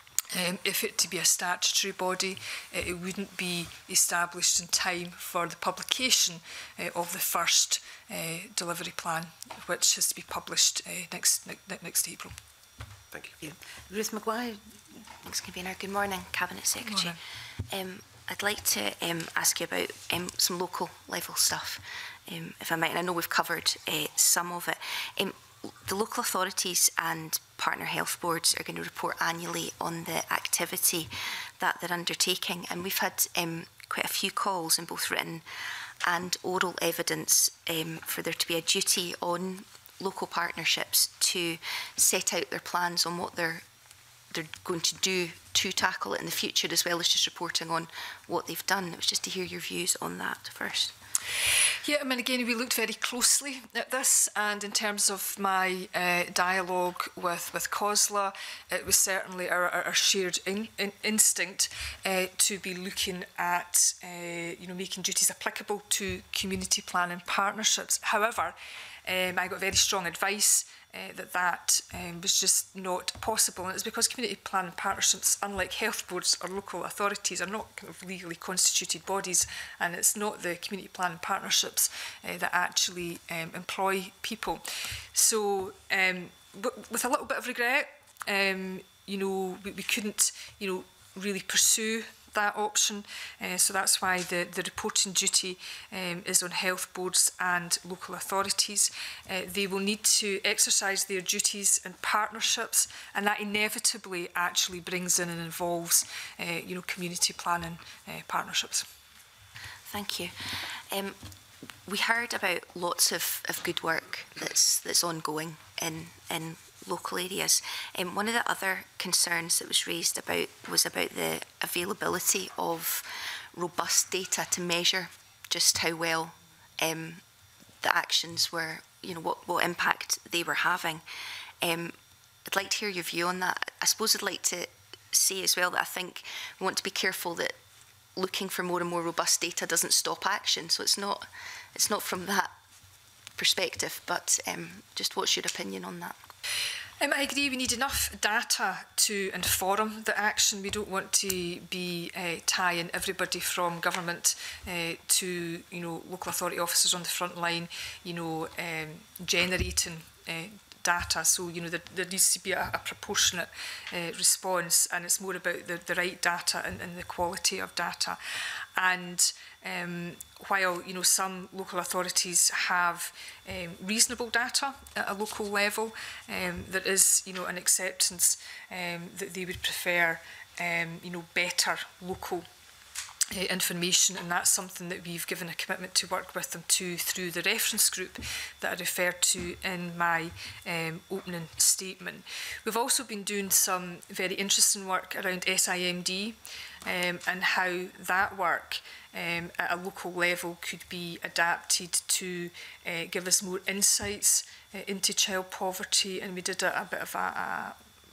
um, if it to be a statutory body, uh, it wouldn't be established in time for the publication uh, of the first uh, delivery plan, which has to be published uh, next, ne next April. Thank you. Ruth Maguire. Thanks, Convener. Good morning, Cabinet Secretary. Um, I'd like to um, ask you about um, some local level stuff, um, if I might. And I know we've covered uh, some of it. Um, the local authorities and partner health boards are going to report annually on the activity that they're undertaking. And we've had um, quite a few calls in both written and oral evidence um, for there to be a duty on local partnerships to set out their plans on what they're they're going to do to tackle it in the future, as well as just reporting on what they've done. It was just to hear your views on that first. Yeah, I mean, again, we looked very closely at this, and in terms of my uh, dialogue with, with COSLA, it was certainly our, our shared in, in instinct uh, to be looking at, uh, you know, making duties applicable to community planning partnerships. However, um, I got very strong advice Uh, that that um, was just not possible, and it's because community planning partnerships, unlike health boards or local authorities, are not kind of legally constituted bodies, and it's not the community planning partnerships uh, that actually um, employ people. So um, with a little bit of regret, um, you know, we, we couldn't, you know, really pursue that option, uh, so that's why the, the reporting duty um, is on health boards and local authorities. Uh, they will need to exercise their duties in partnerships, and that inevitably actually brings in and involves uh, you know, community planning uh, partnerships. Thank you. Um, we heard about lots of, of good work that's, that's ongoing in, in local areas. Um, one of the other concerns that was raised about was about the availability of robust data to measure just how well um, the actions were, you know, what, what impact they were having. Um, I'd like to hear your view on that. I suppose I'd like to say as well that I think we want to be careful that looking for more and more robust data doesn't stop action. So it's not, it's not from that perspective, but um, just what's your opinion on that? Um, I agree, we need enough data to inform the action. We don't want to be uh, tying everybody from government uh, to, you know, local authority officers on the front line, you know, um, generating uh, data. So, you know, there, there needs to be a, a proportionate uh, response, and it's more about the, the right data and, and the quality of data. And um, while, you know, some local authorities have um, reasonable data at a local level, um, there is, you know, an acceptance um, that they would prefer, um, you know, better local Uh, information, and that's something that we've given a commitment to work with them to through the reference group that I referred to in my um, opening statement. We've also been doing some very interesting work around S I M D um, and how that work um, at a local level could be adapted to uh, give us more insights uh, into child poverty, and we did a, a bit of a, a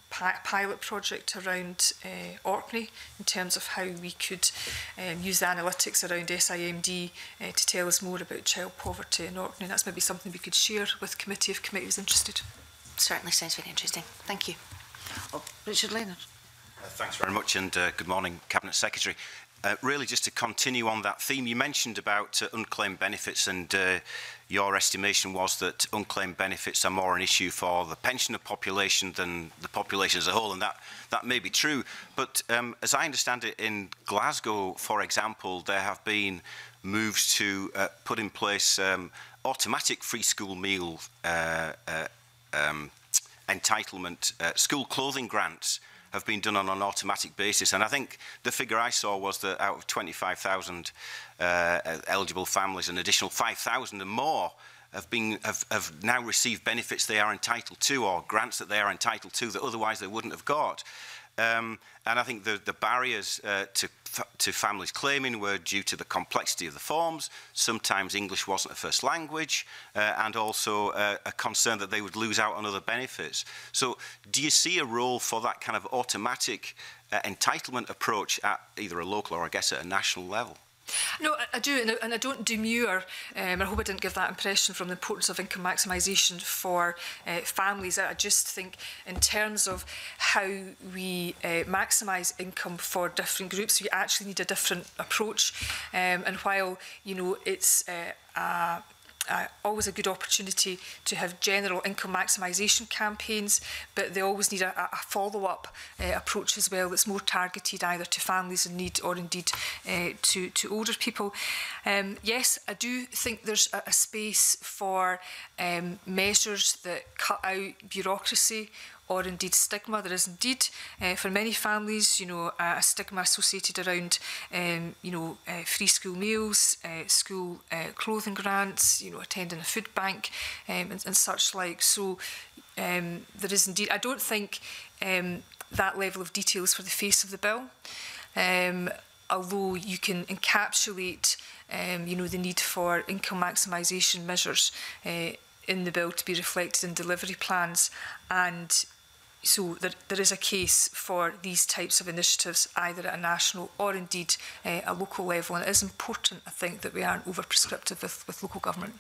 pilot project around uh, Orkney in terms of how we could um, use the analytics around S I M D uh, to tell us more about child poverty in Orkney. That's maybe something we could share with committee if committee was interested. Certainly sounds very interesting. Thank you. Oh, Richard Leonard. Uh, thanks very much, and uh, good morning, Cabinet Secretary. Uh, really, just to continue on that theme, you mentioned about uh, unclaimed benefits, and uh, your estimation was that unclaimed benefits are more an issue for the pensioner population than the population as a whole, and that, that may be true. But um, as I understand it, in Glasgow, for example, there have been moves to uh, put in place um, automatic free school meal uh, uh, um, entitlement, uh, school clothing grants have been done on an automatic basis. And I think the figure I saw was that out of twenty-five thousand uh, eligible families, an additional five thousand and more have been have, have now received benefits they are entitled to, or grants that they are entitled to that otherwise they wouldn't have got. Um, and I think the, the barriers uh, to, to families claiming were due to the complexity of the forms. Sometimes English wasn't a first language, uh, and also uh, a concern that they would lose out on other benefits. So do you see a role for that kind of automatic uh, entitlement approach at either a local or I guess at a national level? No, I, I do, and I, and I don't demur, um, I hope I didn't give that impression from the importance of income maximisation for uh, families. I just think in terms of how we uh, maximise income for different groups, we actually need a different approach. Um, and while, you know, it's uh, a Uh, always a good opportunity to have general income maximisation campaigns, but they always need a, a follow-up uh, approach as well that's more targeted either to families in need or indeed uh, to, to older people. Um, yes, I do think there's a, a space for um, measures that cut out bureaucracy or indeed stigma. There is indeed, uh, for many families, you know, a stigma associated around, um, you know, uh, free school meals, uh, school uh, clothing grants, you know, attending a food bank, um, and, and such like. So um, there is indeed, I don't think um, that level of detail is for the face of the bill, um, although you can encapsulate, um, you know, the need for income maximisation measures uh, in the bill to be reflected in delivery plans. And so there, there is a case for these types of initiatives either at a national or indeed uh, a local level, and it is important, I think, that we aren't over prescriptive with, with local government.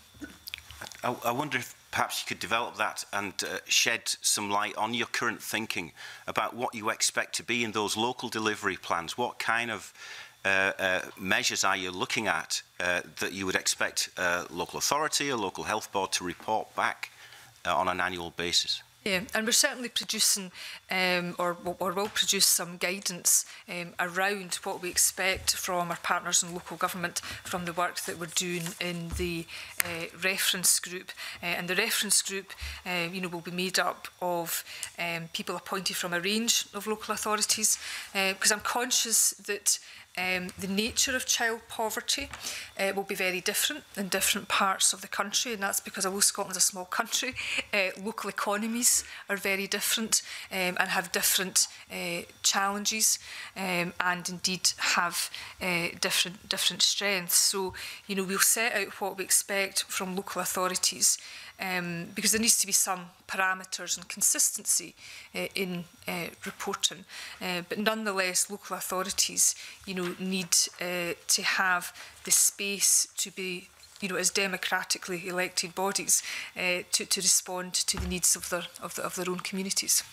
I, I wonder if perhaps you could develop that and uh, shed some light on your current thinking about what you expect to be in those local delivery plans. What kind of Uh, uh, measures are you looking at uh, that you would expect a local authority, a local health board to report back uh, on an annual basis? Yeah, and we're certainly producing um, or, or will produce some guidance um, around what we expect from our partners in local government from the work that we're doing in the uh, reference group. Uh, and the reference group uh, you know, will be made up of um, people appointed from a range of local authorities, uh, because I'm conscious that Um, the nature of child poverty uh, will be very different in different parts of the country, and that's because although Scotland's a small country, uh, local economies are very different um, and have different uh, challenges um, and indeed have uh, different different strengths. So, you know, we'll set out what we expect from local authorities, Um, because there needs to be some parameters and consistency uh, in uh, reporting. Uh, but nonetheless, local authorities, you know, need uh, to have the space to be, you know, as democratically elected bodies uh, to, to respond to the needs of their, of, the, of their own communities.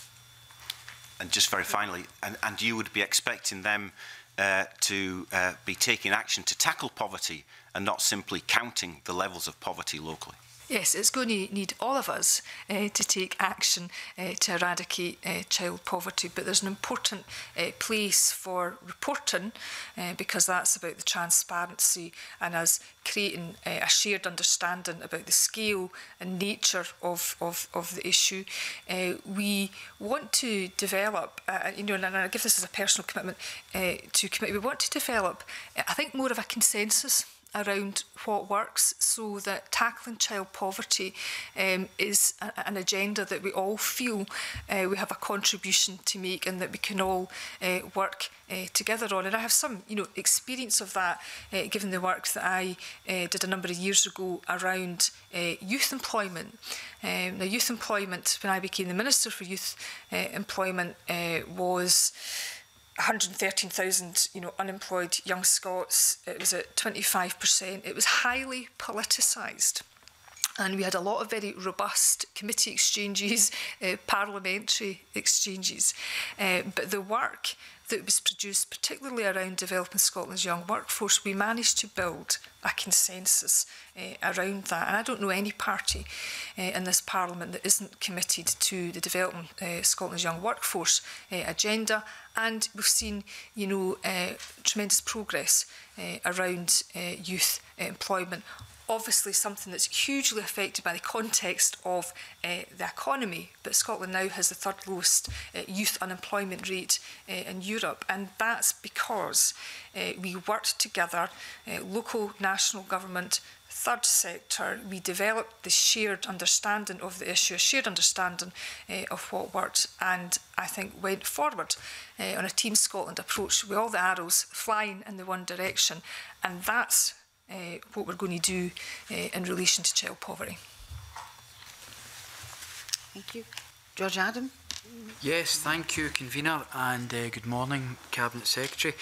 And just very finally, and, and you would be expecting them uh, to uh, be taking action to tackle poverty and not simply counting the levels of poverty locally? Yes, it's going to need all of us uh, to take action uh, to eradicate uh, child poverty, but there's an important uh, place for reporting uh, because that's about the transparency and us creating uh, a shared understanding about the scale and nature of, of, of the issue. Uh, we want to develop, uh, you know, and I give this as a personal commitment uh, to committee, we want to develop, uh, I think, more of a consensus around what works, so that tackling child poverty um, is a, an agenda that we all feel uh, we have a contribution to make and that we can all uh, work uh, together on. And I have some, you know, experience of that, uh, given the work that I uh, did a number of years ago around uh, youth employment. Um, now, youth employment, when I became the Minister for Youth uh, Employment, uh, was one hundred thirteen thousand, you know, unemployed young Scots. It was at twenty-five percent. It was highly politicised. And we had a lot of very robust committee exchanges, uh, parliamentary exchanges. Uh, but the work that was produced, particularly around developing Scotland's young workforce, we managed to build a consensus uh, around that. And I don't know any party uh, in this Parliament that isn't committed to the developing uh, Scotland's young workforce uh, agenda. And we've seen, you know, uh, tremendous progress uh, around uh, youth uh, employment. Obviously something that's hugely affected by the context of uh, the economy, but Scotland now has the third lowest uh, youth unemployment rate uh, in Europe, and that's because uh, we worked together, uh, local, national government, third sector. We developed the shared understanding of the issue, a shared understanding uh, of what worked, and I think went forward uh, on a Team Scotland approach with all the arrows flying in the one direction, and that's Uh, what we're going to do uh, in relation to child poverty. Thank you. George Adam. Yes, thank you, Convener, and uh, good morning, Cabinet Secretary.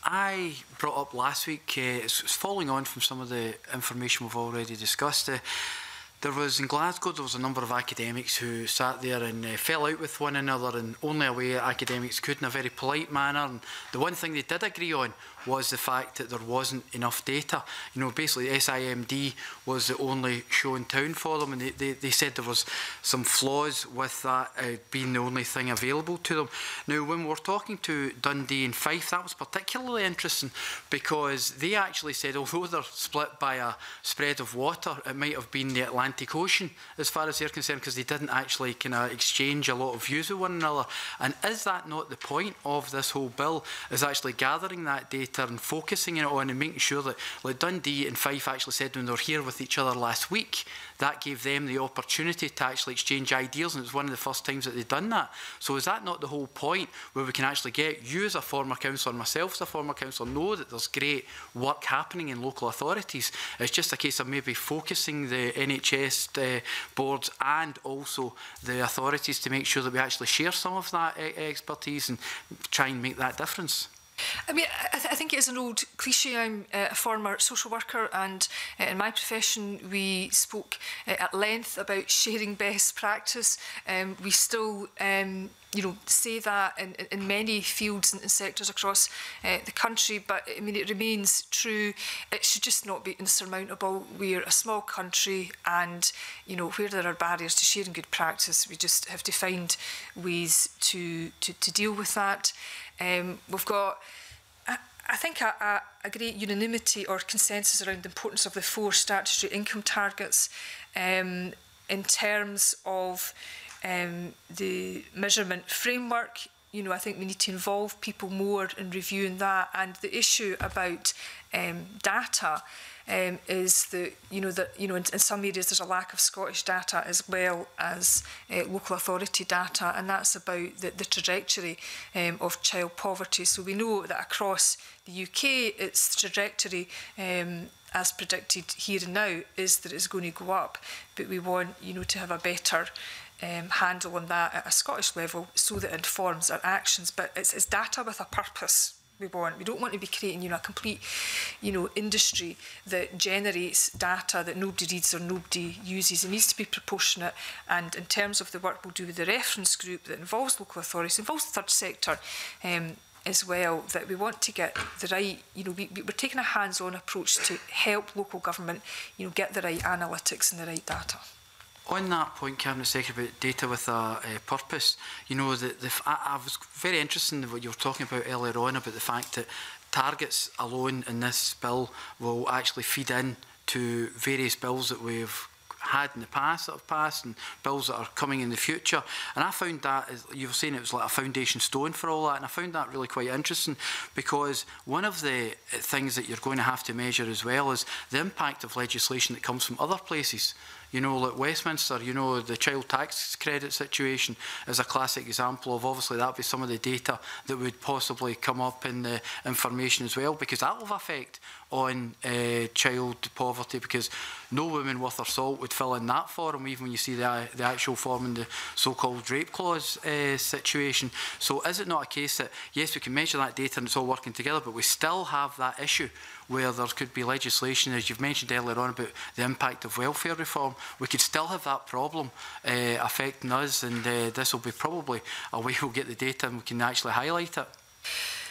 I brought up last week, uh, it's, it's following on from some of the information we've already discussed. Uh, There was, in Glasgow, there was a number of academics who sat there and uh, fell out with one another in only a way academics could, in a very polite manner. And the one thing they did agree on was the fact that there wasn't enough data. You know, basically S I M D was the only show in town for them, and they, they, they said there was some flaws with that uh, being the only thing available to them. Now, when we were talking to Dundee and Fife, that was particularly interesting because they actually said, although they're split by a spread of water, it might have been the Atlantic Ocean as far as they're concerned, because they didn't actually kind of exchange a lot of views with one another. And is that not the point of this whole bill, is actually gathering that data and focusing it on and making sure that, like Dundee and Fife actually said when they were here with each other last week, that gave them the opportunity to actually exchange ideas, and it was one of the first times that they'd done that. So is that not the whole point, where we can actually get you as a former councillor, myself as a former councillor, know that there's great work happening in local authorities? It's just a case of maybe focusing the N H S uh, boards and also the authorities to make sure that we actually share some of that uh, expertise and try and make that difference. I mean, I, th I think it is an old cliche. I'm uh, a former social worker, and uh, in my profession we spoke uh, at length about sharing best practice. Um, we still um, you know, say that in, in many fields and, and sectors across uh, the country, but I mean, it remains true. It should just not be insurmountable. We're a small country, and you know, where there are barriers to sharing good practice, we just have to find ways to to, to deal with that. Um, we've got, I, I think, a, a, a great unanimity or consensus around the importance of the four statutory income targets um, in terms of um, the measurement framework. You know, I think we need to involve people more in reviewing that. And the issue about um, data um, is that, you know, that, you know, in, in some areas there's a lack of Scottish data as well as uh, local authority data, and that's about the, the trajectory um, of child poverty. So we know that across the U K, its trajectory, um, as predicted here and now, is that it's going to go up. But we want, you know, to have a better Um, handle on that at a Scottish level so that it informs our actions. But it's, it's data with a purpose we want. We don't want to be creating, you know, a complete, you know, industry that generates data that nobody reads or nobody uses. It needs to be proportionate. And in terms of the work we'll do with the reference group that involves local authorities, involves the third sector um, as well, that we want to get the right, you know, we, we're taking a hands-on approach to help local government, you know, get the right analytics and the right data. On that point, Cabinet Secretary, about data with a uh, purpose, you know, the, the, I, I was very interested in what you were talking about earlier on, about the fact that targets alone in this bill will actually feed in to various bills that we've had in the past that have passed and bills that are coming in the future. And I found that, as you were saying, it was like a foundation stone for all that, and I found that really quite interesting, because one of the things that you're going to have to measure as well is the impact of legislation that comes from other places. You know, like Westminster, you know, the child tax credit situation is a classic example of, obviously, that would be some of the data that would possibly come up in the information as well, because that will have effect on uh, child poverty, because no woman worth her salt would fill in that form, even when you see the, the actual form in the so-called rape clause uh, situation. So is it not a case that, yes, we can measure that data and it's all working together, but we still have that issue where there could be legislation, as you've mentioned earlier on, about the impact of welfare reform? We could still have that problem uh, affecting us, and uh, this will be probably a way we'll get the data and we can actually highlight it.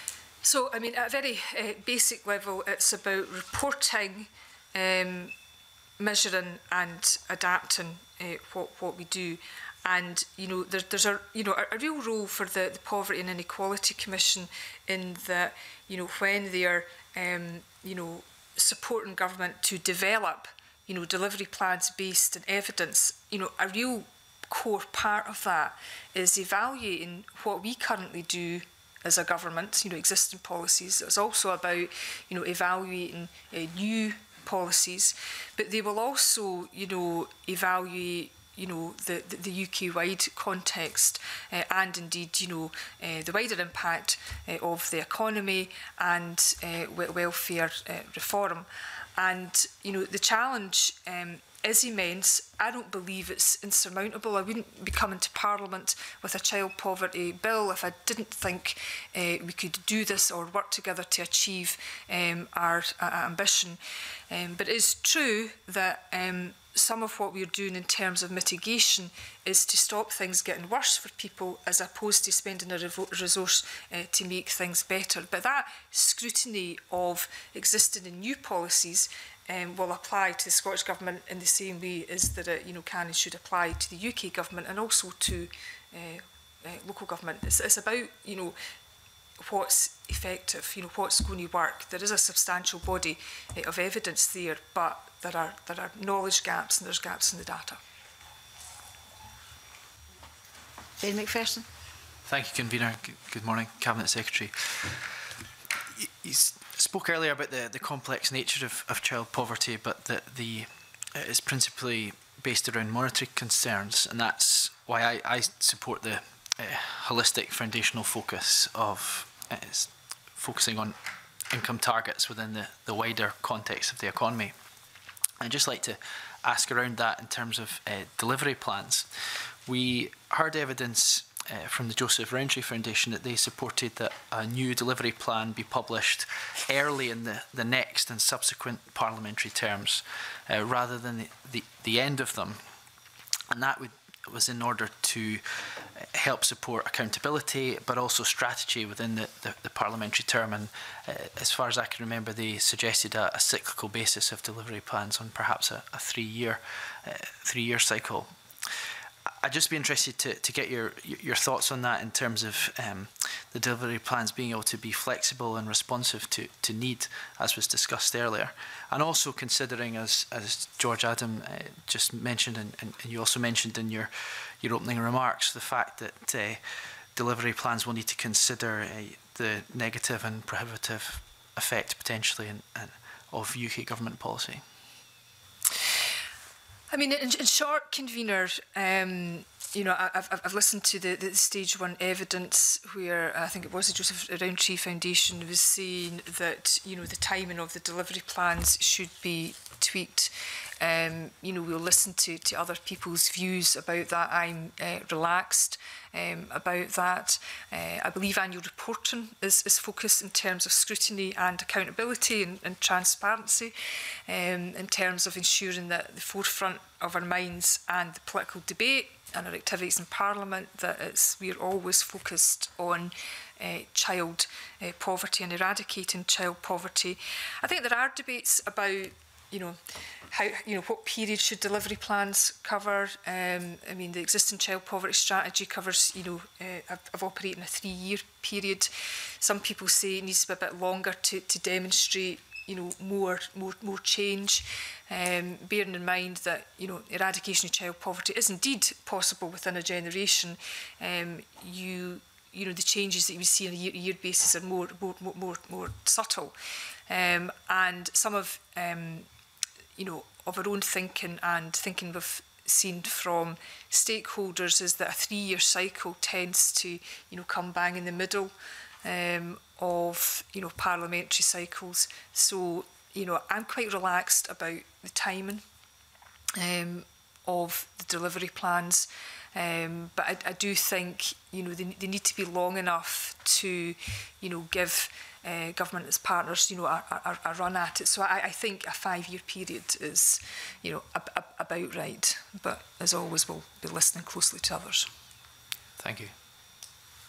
So, I mean, at a very uh, basic level, it's about reporting, um, measuring and adapting uh, what, what we do. And, you know, there, there's a, you know, a, a real role for the, the Poverty and Inequality Commission in that, you know, when they are, um, you know, supporting government to develop, you know, delivery plans based on evidence, you know, a real core part of that is evaluating what we currently do as a government, you know, existing policies. It's also about, you know, evaluating uh, new policies, but they will also, you know, evaluate, you know, the, the, the U K-wide context uh, and indeed, you know, uh, the wider impact uh, of the economy and uh, welfare uh, reform. And, you know, the challenge um, is immense. I don't believe it's insurmountable. I wouldn't be coming to Parliament with a child poverty bill if I didn't think uh, we could do this or work together to achieve um, our uh, ambition. Um, but it is true that um, some of what we're doing in terms of mitigation is to stop things getting worse for people as opposed to spending a resource uh, to make things better. But that scrutiny of existing and new policies um, will apply to the Scottish Government in the same way as that it, you know, can and should apply to the U K Government and also to uh, uh, local government. It's, it's about, you know, what's effective, you know, what's going to work. There is a substantial body uh, of evidence there, but there are there are knowledge gaps and there's gaps in the data. Ben McPherson. Thank you, Convener. Good morning, Cabinet Secretary. You spoke earlier about the, the complex nature of, of child poverty, but that the it is principally based around monetary concerns, and that's why I, I support the uh, holistic foundational focus of uh, focusing on income targets within the, the wider context of the economy. I'd just like to ask around that in terms of uh, delivery plans. We heard evidence uh, from the Joseph Rowntree Foundation that they supported that a new delivery plan be published early in the, the next and subsequent parliamentary terms uh, rather than the, the, the end of them. And that would, was in order to help support accountability but also strategy within the, the, the parliamentary term. And uh, as far as I can remember, they suggested a, a cyclical basis of delivery plans on perhaps a, a three-year uh, three-year cycle. I'd just be interested to, to get your your thoughts on that in terms of um, the delivery plans being able to be flexible and responsive to, to need, as was discussed earlier. And also considering, as, as George Adam uh, just mentioned, and, and, and you also mentioned in your, your opening remarks, the fact that uh, delivery plans will need to consider uh, the negative and prohibitive effect potentially in, in, of U K government policy. I mean, in, in short, Convener, um, you know, I've, I've listened to the, the stage one evidence where I think it was the Joseph Rowntree Foundation was saying that, you know, the timing of the delivery plans should be tweaked. Um, you know, we'll listen to, to other people's views about that. I'm uh, relaxed um, about that. Uh, I believe annual reporting is, is focused in terms of scrutiny and accountability and, and transparency, um, in terms of ensuring that the forefront of our minds and the political debate and our activities in Parliament, that it's, we're always focused on uh, child uh, poverty and eradicating child poverty. I think there are debates about, you know, how, you know, what period should delivery plans cover? Um, I mean, the existing child poverty strategy covers, you know, uh, of operating a three-year period. Some people say it needs to be a bit longer to, to demonstrate, you know, more, more, more change. Um, bearing in mind that, you know, eradication of child poverty is indeed possible within a generation. Um, you, you know, the changes that we see on a year-to-year basis are more, more, more, more subtle, um, and some of um, you know, of our own thinking and thinking we've seen from stakeholders is that a three-year cycle tends to, you know, come bang in the middle um, of, you know, parliamentary cycles. So, you know, I'm quite relaxed about the timing um, of the delivery plans. Um, but I, I do think, you know, they, they need to be long enough to, you know, give uh, government as partners, you know, a, a, a run at it. So I, I think a five-year period is, you know, a, a, about right. But as always, we'll be listening closely to others. Thank you.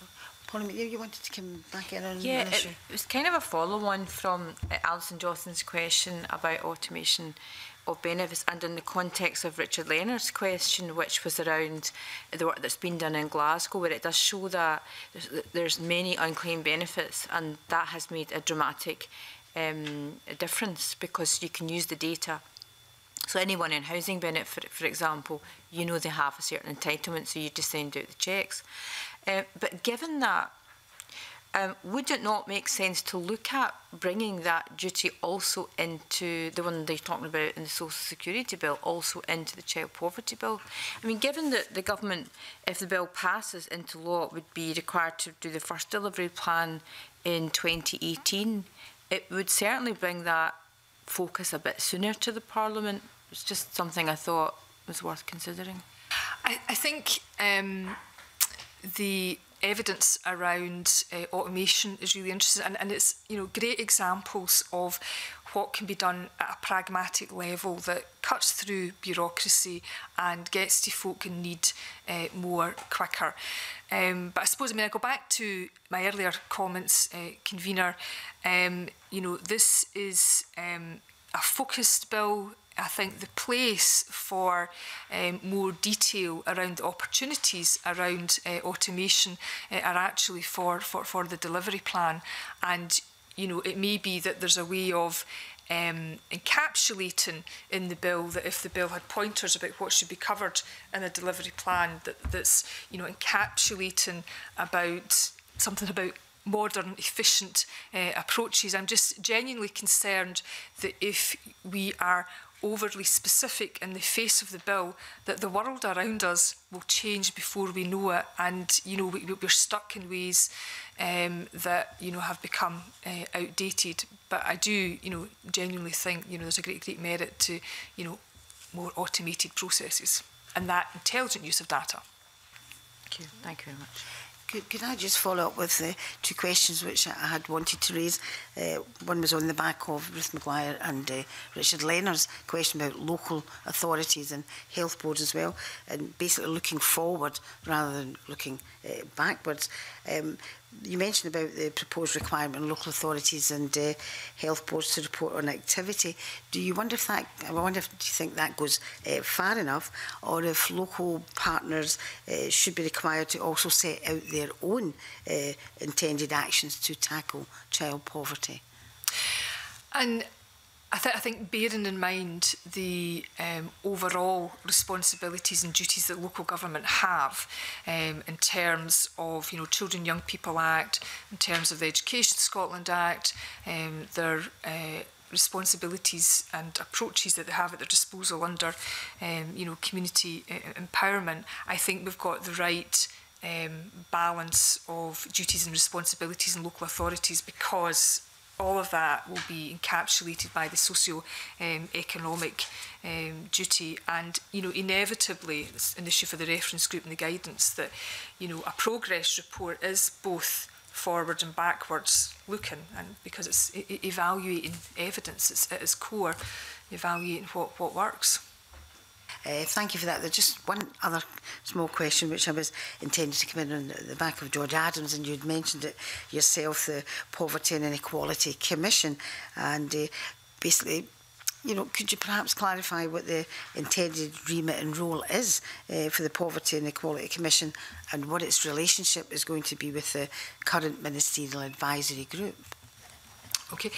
Pauline, you, you wanted to come back in on yeah, an issue? It, it was kind of a follow-on from uh, Alison Johnson's question about automation of benefits, and in the context of Richard Leonard's question, which was around the work that's been done in Glasgow, where it does show that there's, there's many unclaimed benefits, and that has made a dramatic um, difference because you can use the data. So anyone in housing benefit, for, for example, you know they have a certain entitlement, so you just send out the cheques. Uh, but given that, Um, would it not make sense to look at bringing that duty also into the one they're talking about in the Social Security Bill, also into the Child Poverty Bill? I mean, given that the government, if the bill passes into law, would be required to do the first delivery plan in twenty eighteen, it would certainly bring that focus a bit sooner to the Parliament. It's just something I thought was worth considering. I, I think um, the evidence around uh, automation is really interesting, and, and it's, you know, great examples of what can be done at a pragmatic level that cuts through bureaucracy and gets to folk in need uh, more quicker. Um, but I suppose, I mean, I go back to my earlier comments, uh, convener. Um, you know, this is um, a focused bill. I think the place for um, more detail around the opportunities around uh, automation uh, are actually for, for, for the delivery plan. And, you know, it may be that there's a way of um, encapsulating in the bill that if the bill had pointers about what should be covered in a delivery plan, that, that's, you know, encapsulating about something about modern, efficient uh, approaches. I'm just genuinely concerned that if we are overly specific in the face of the bill, that the world around us will change before we know it, and, you know, we, we're stuck in ways um, that, you know, have become uh, outdated. But I do, you know, genuinely think, you know, there's a great, great merit to, you know, more automated processes and that intelligent use of data. Thank you. Thank you very much. Could, could I just follow up with the two questions which I had wanted to raise? Uh, one was on the back of Ruth Maguire and uh, Richard Leonard's question about local authorities and health boards as well, and basically looking forward rather than looking uh, backwards. Um, you mentioned about the proposed requirement on local authorities and uh, health boards to report on activity. Do you wonder if that, I wonder if do you think that goes uh, far enough, or if local partners uh, should be required to also set out their own uh, intended actions to tackle child poverty? And I, th I think bearing in mind the um, overall responsibilities and duties that local government have um, in terms of, you know, Children Young People Act, in terms of the Education Scotland Act, um, their uh, responsibilities and approaches that they have at their disposal under, um, you know, community uh, empowerment, I think we've got the right um, balance of duties and responsibilities in local authorities, because all of that will be encapsulated by the socio-economic um, um, duty. And, you know, inevitably, it's an issue for the reference group and the guidance that, you know, a progress report is both forward and backwards looking, and because it's e evaluating evidence, it's at its core, evaluating what, what works. Uh, thank you for that. There's just one other small question which I was intended to come in on the back of George Adams, and you'd mentioned it yourself, the Poverty and Inequality Commission, and uh, basically, you know, could you perhaps clarify what the intended remit and role is uh, for the Poverty and Equality Commission, and what its relationship is going to be with the current Ministerial Advisory Group? Okay.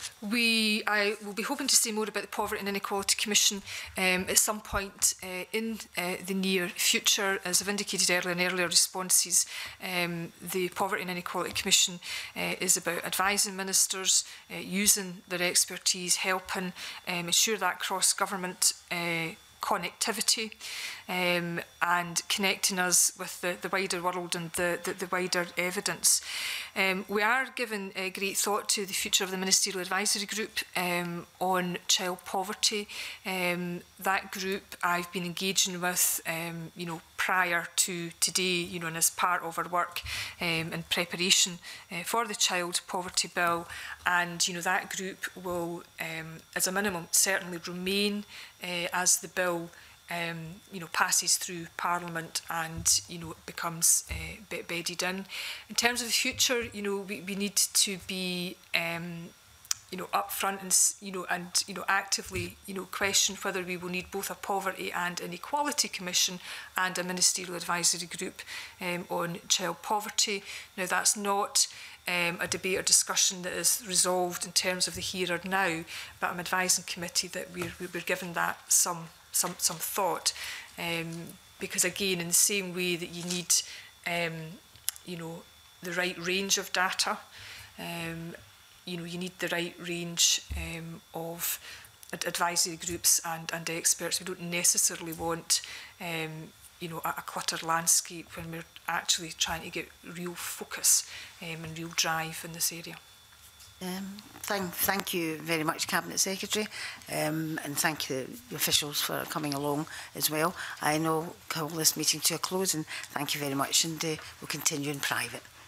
We, I will be hoping to say more about the Poverty and Inequality Commission um, at some point uh, in uh, the near future. As I've indicated earlier in earlier responses, um, the Poverty and Inequality Commission uh, is about advising ministers, uh, using their expertise, helping um, ensure that cross-government uh, connectivity um, and connecting us with the, the wider world and the, the, the wider evidence. Um, we are giving uh, great thought to the future of the Ministerial Advisory Group um, on child poverty. Um, that group I've been engaging with, um, you know, prior to today, you know, and as part of our work um, in preparation uh, for the Child Poverty Bill. And, you know, that group will, um, as a minimum, certainly remain uh, as the bill um, you know, passes through Parliament and, you know, becomes uh, bed bedded in. In terms of the future, you know, we, we need to be um, you know, upfront and, you know, and, you know, actively, you know, question whether we will need both a poverty and an equality commission and a ministerial advisory group um, on child poverty. Now, that's not um, a debate or discussion that is resolved in terms of the here or now, but I'm advising committee that we're, we're given that some, some, some thought. Um, because again, in the same way that you need, um, you know, the right range of data, um, you know, you need the right range um, of ad advisory groups and, and experts. We don't necessarily want, um, you know, a, a cluttered landscape when we're actually trying to get real focus um, and real drive in this area. Um, thank, thank you very much, Cabinet Secretary, um, and thank the officials for coming along as well. I know call this meeting to a close, and thank you very much, and uh, we'll continue in private.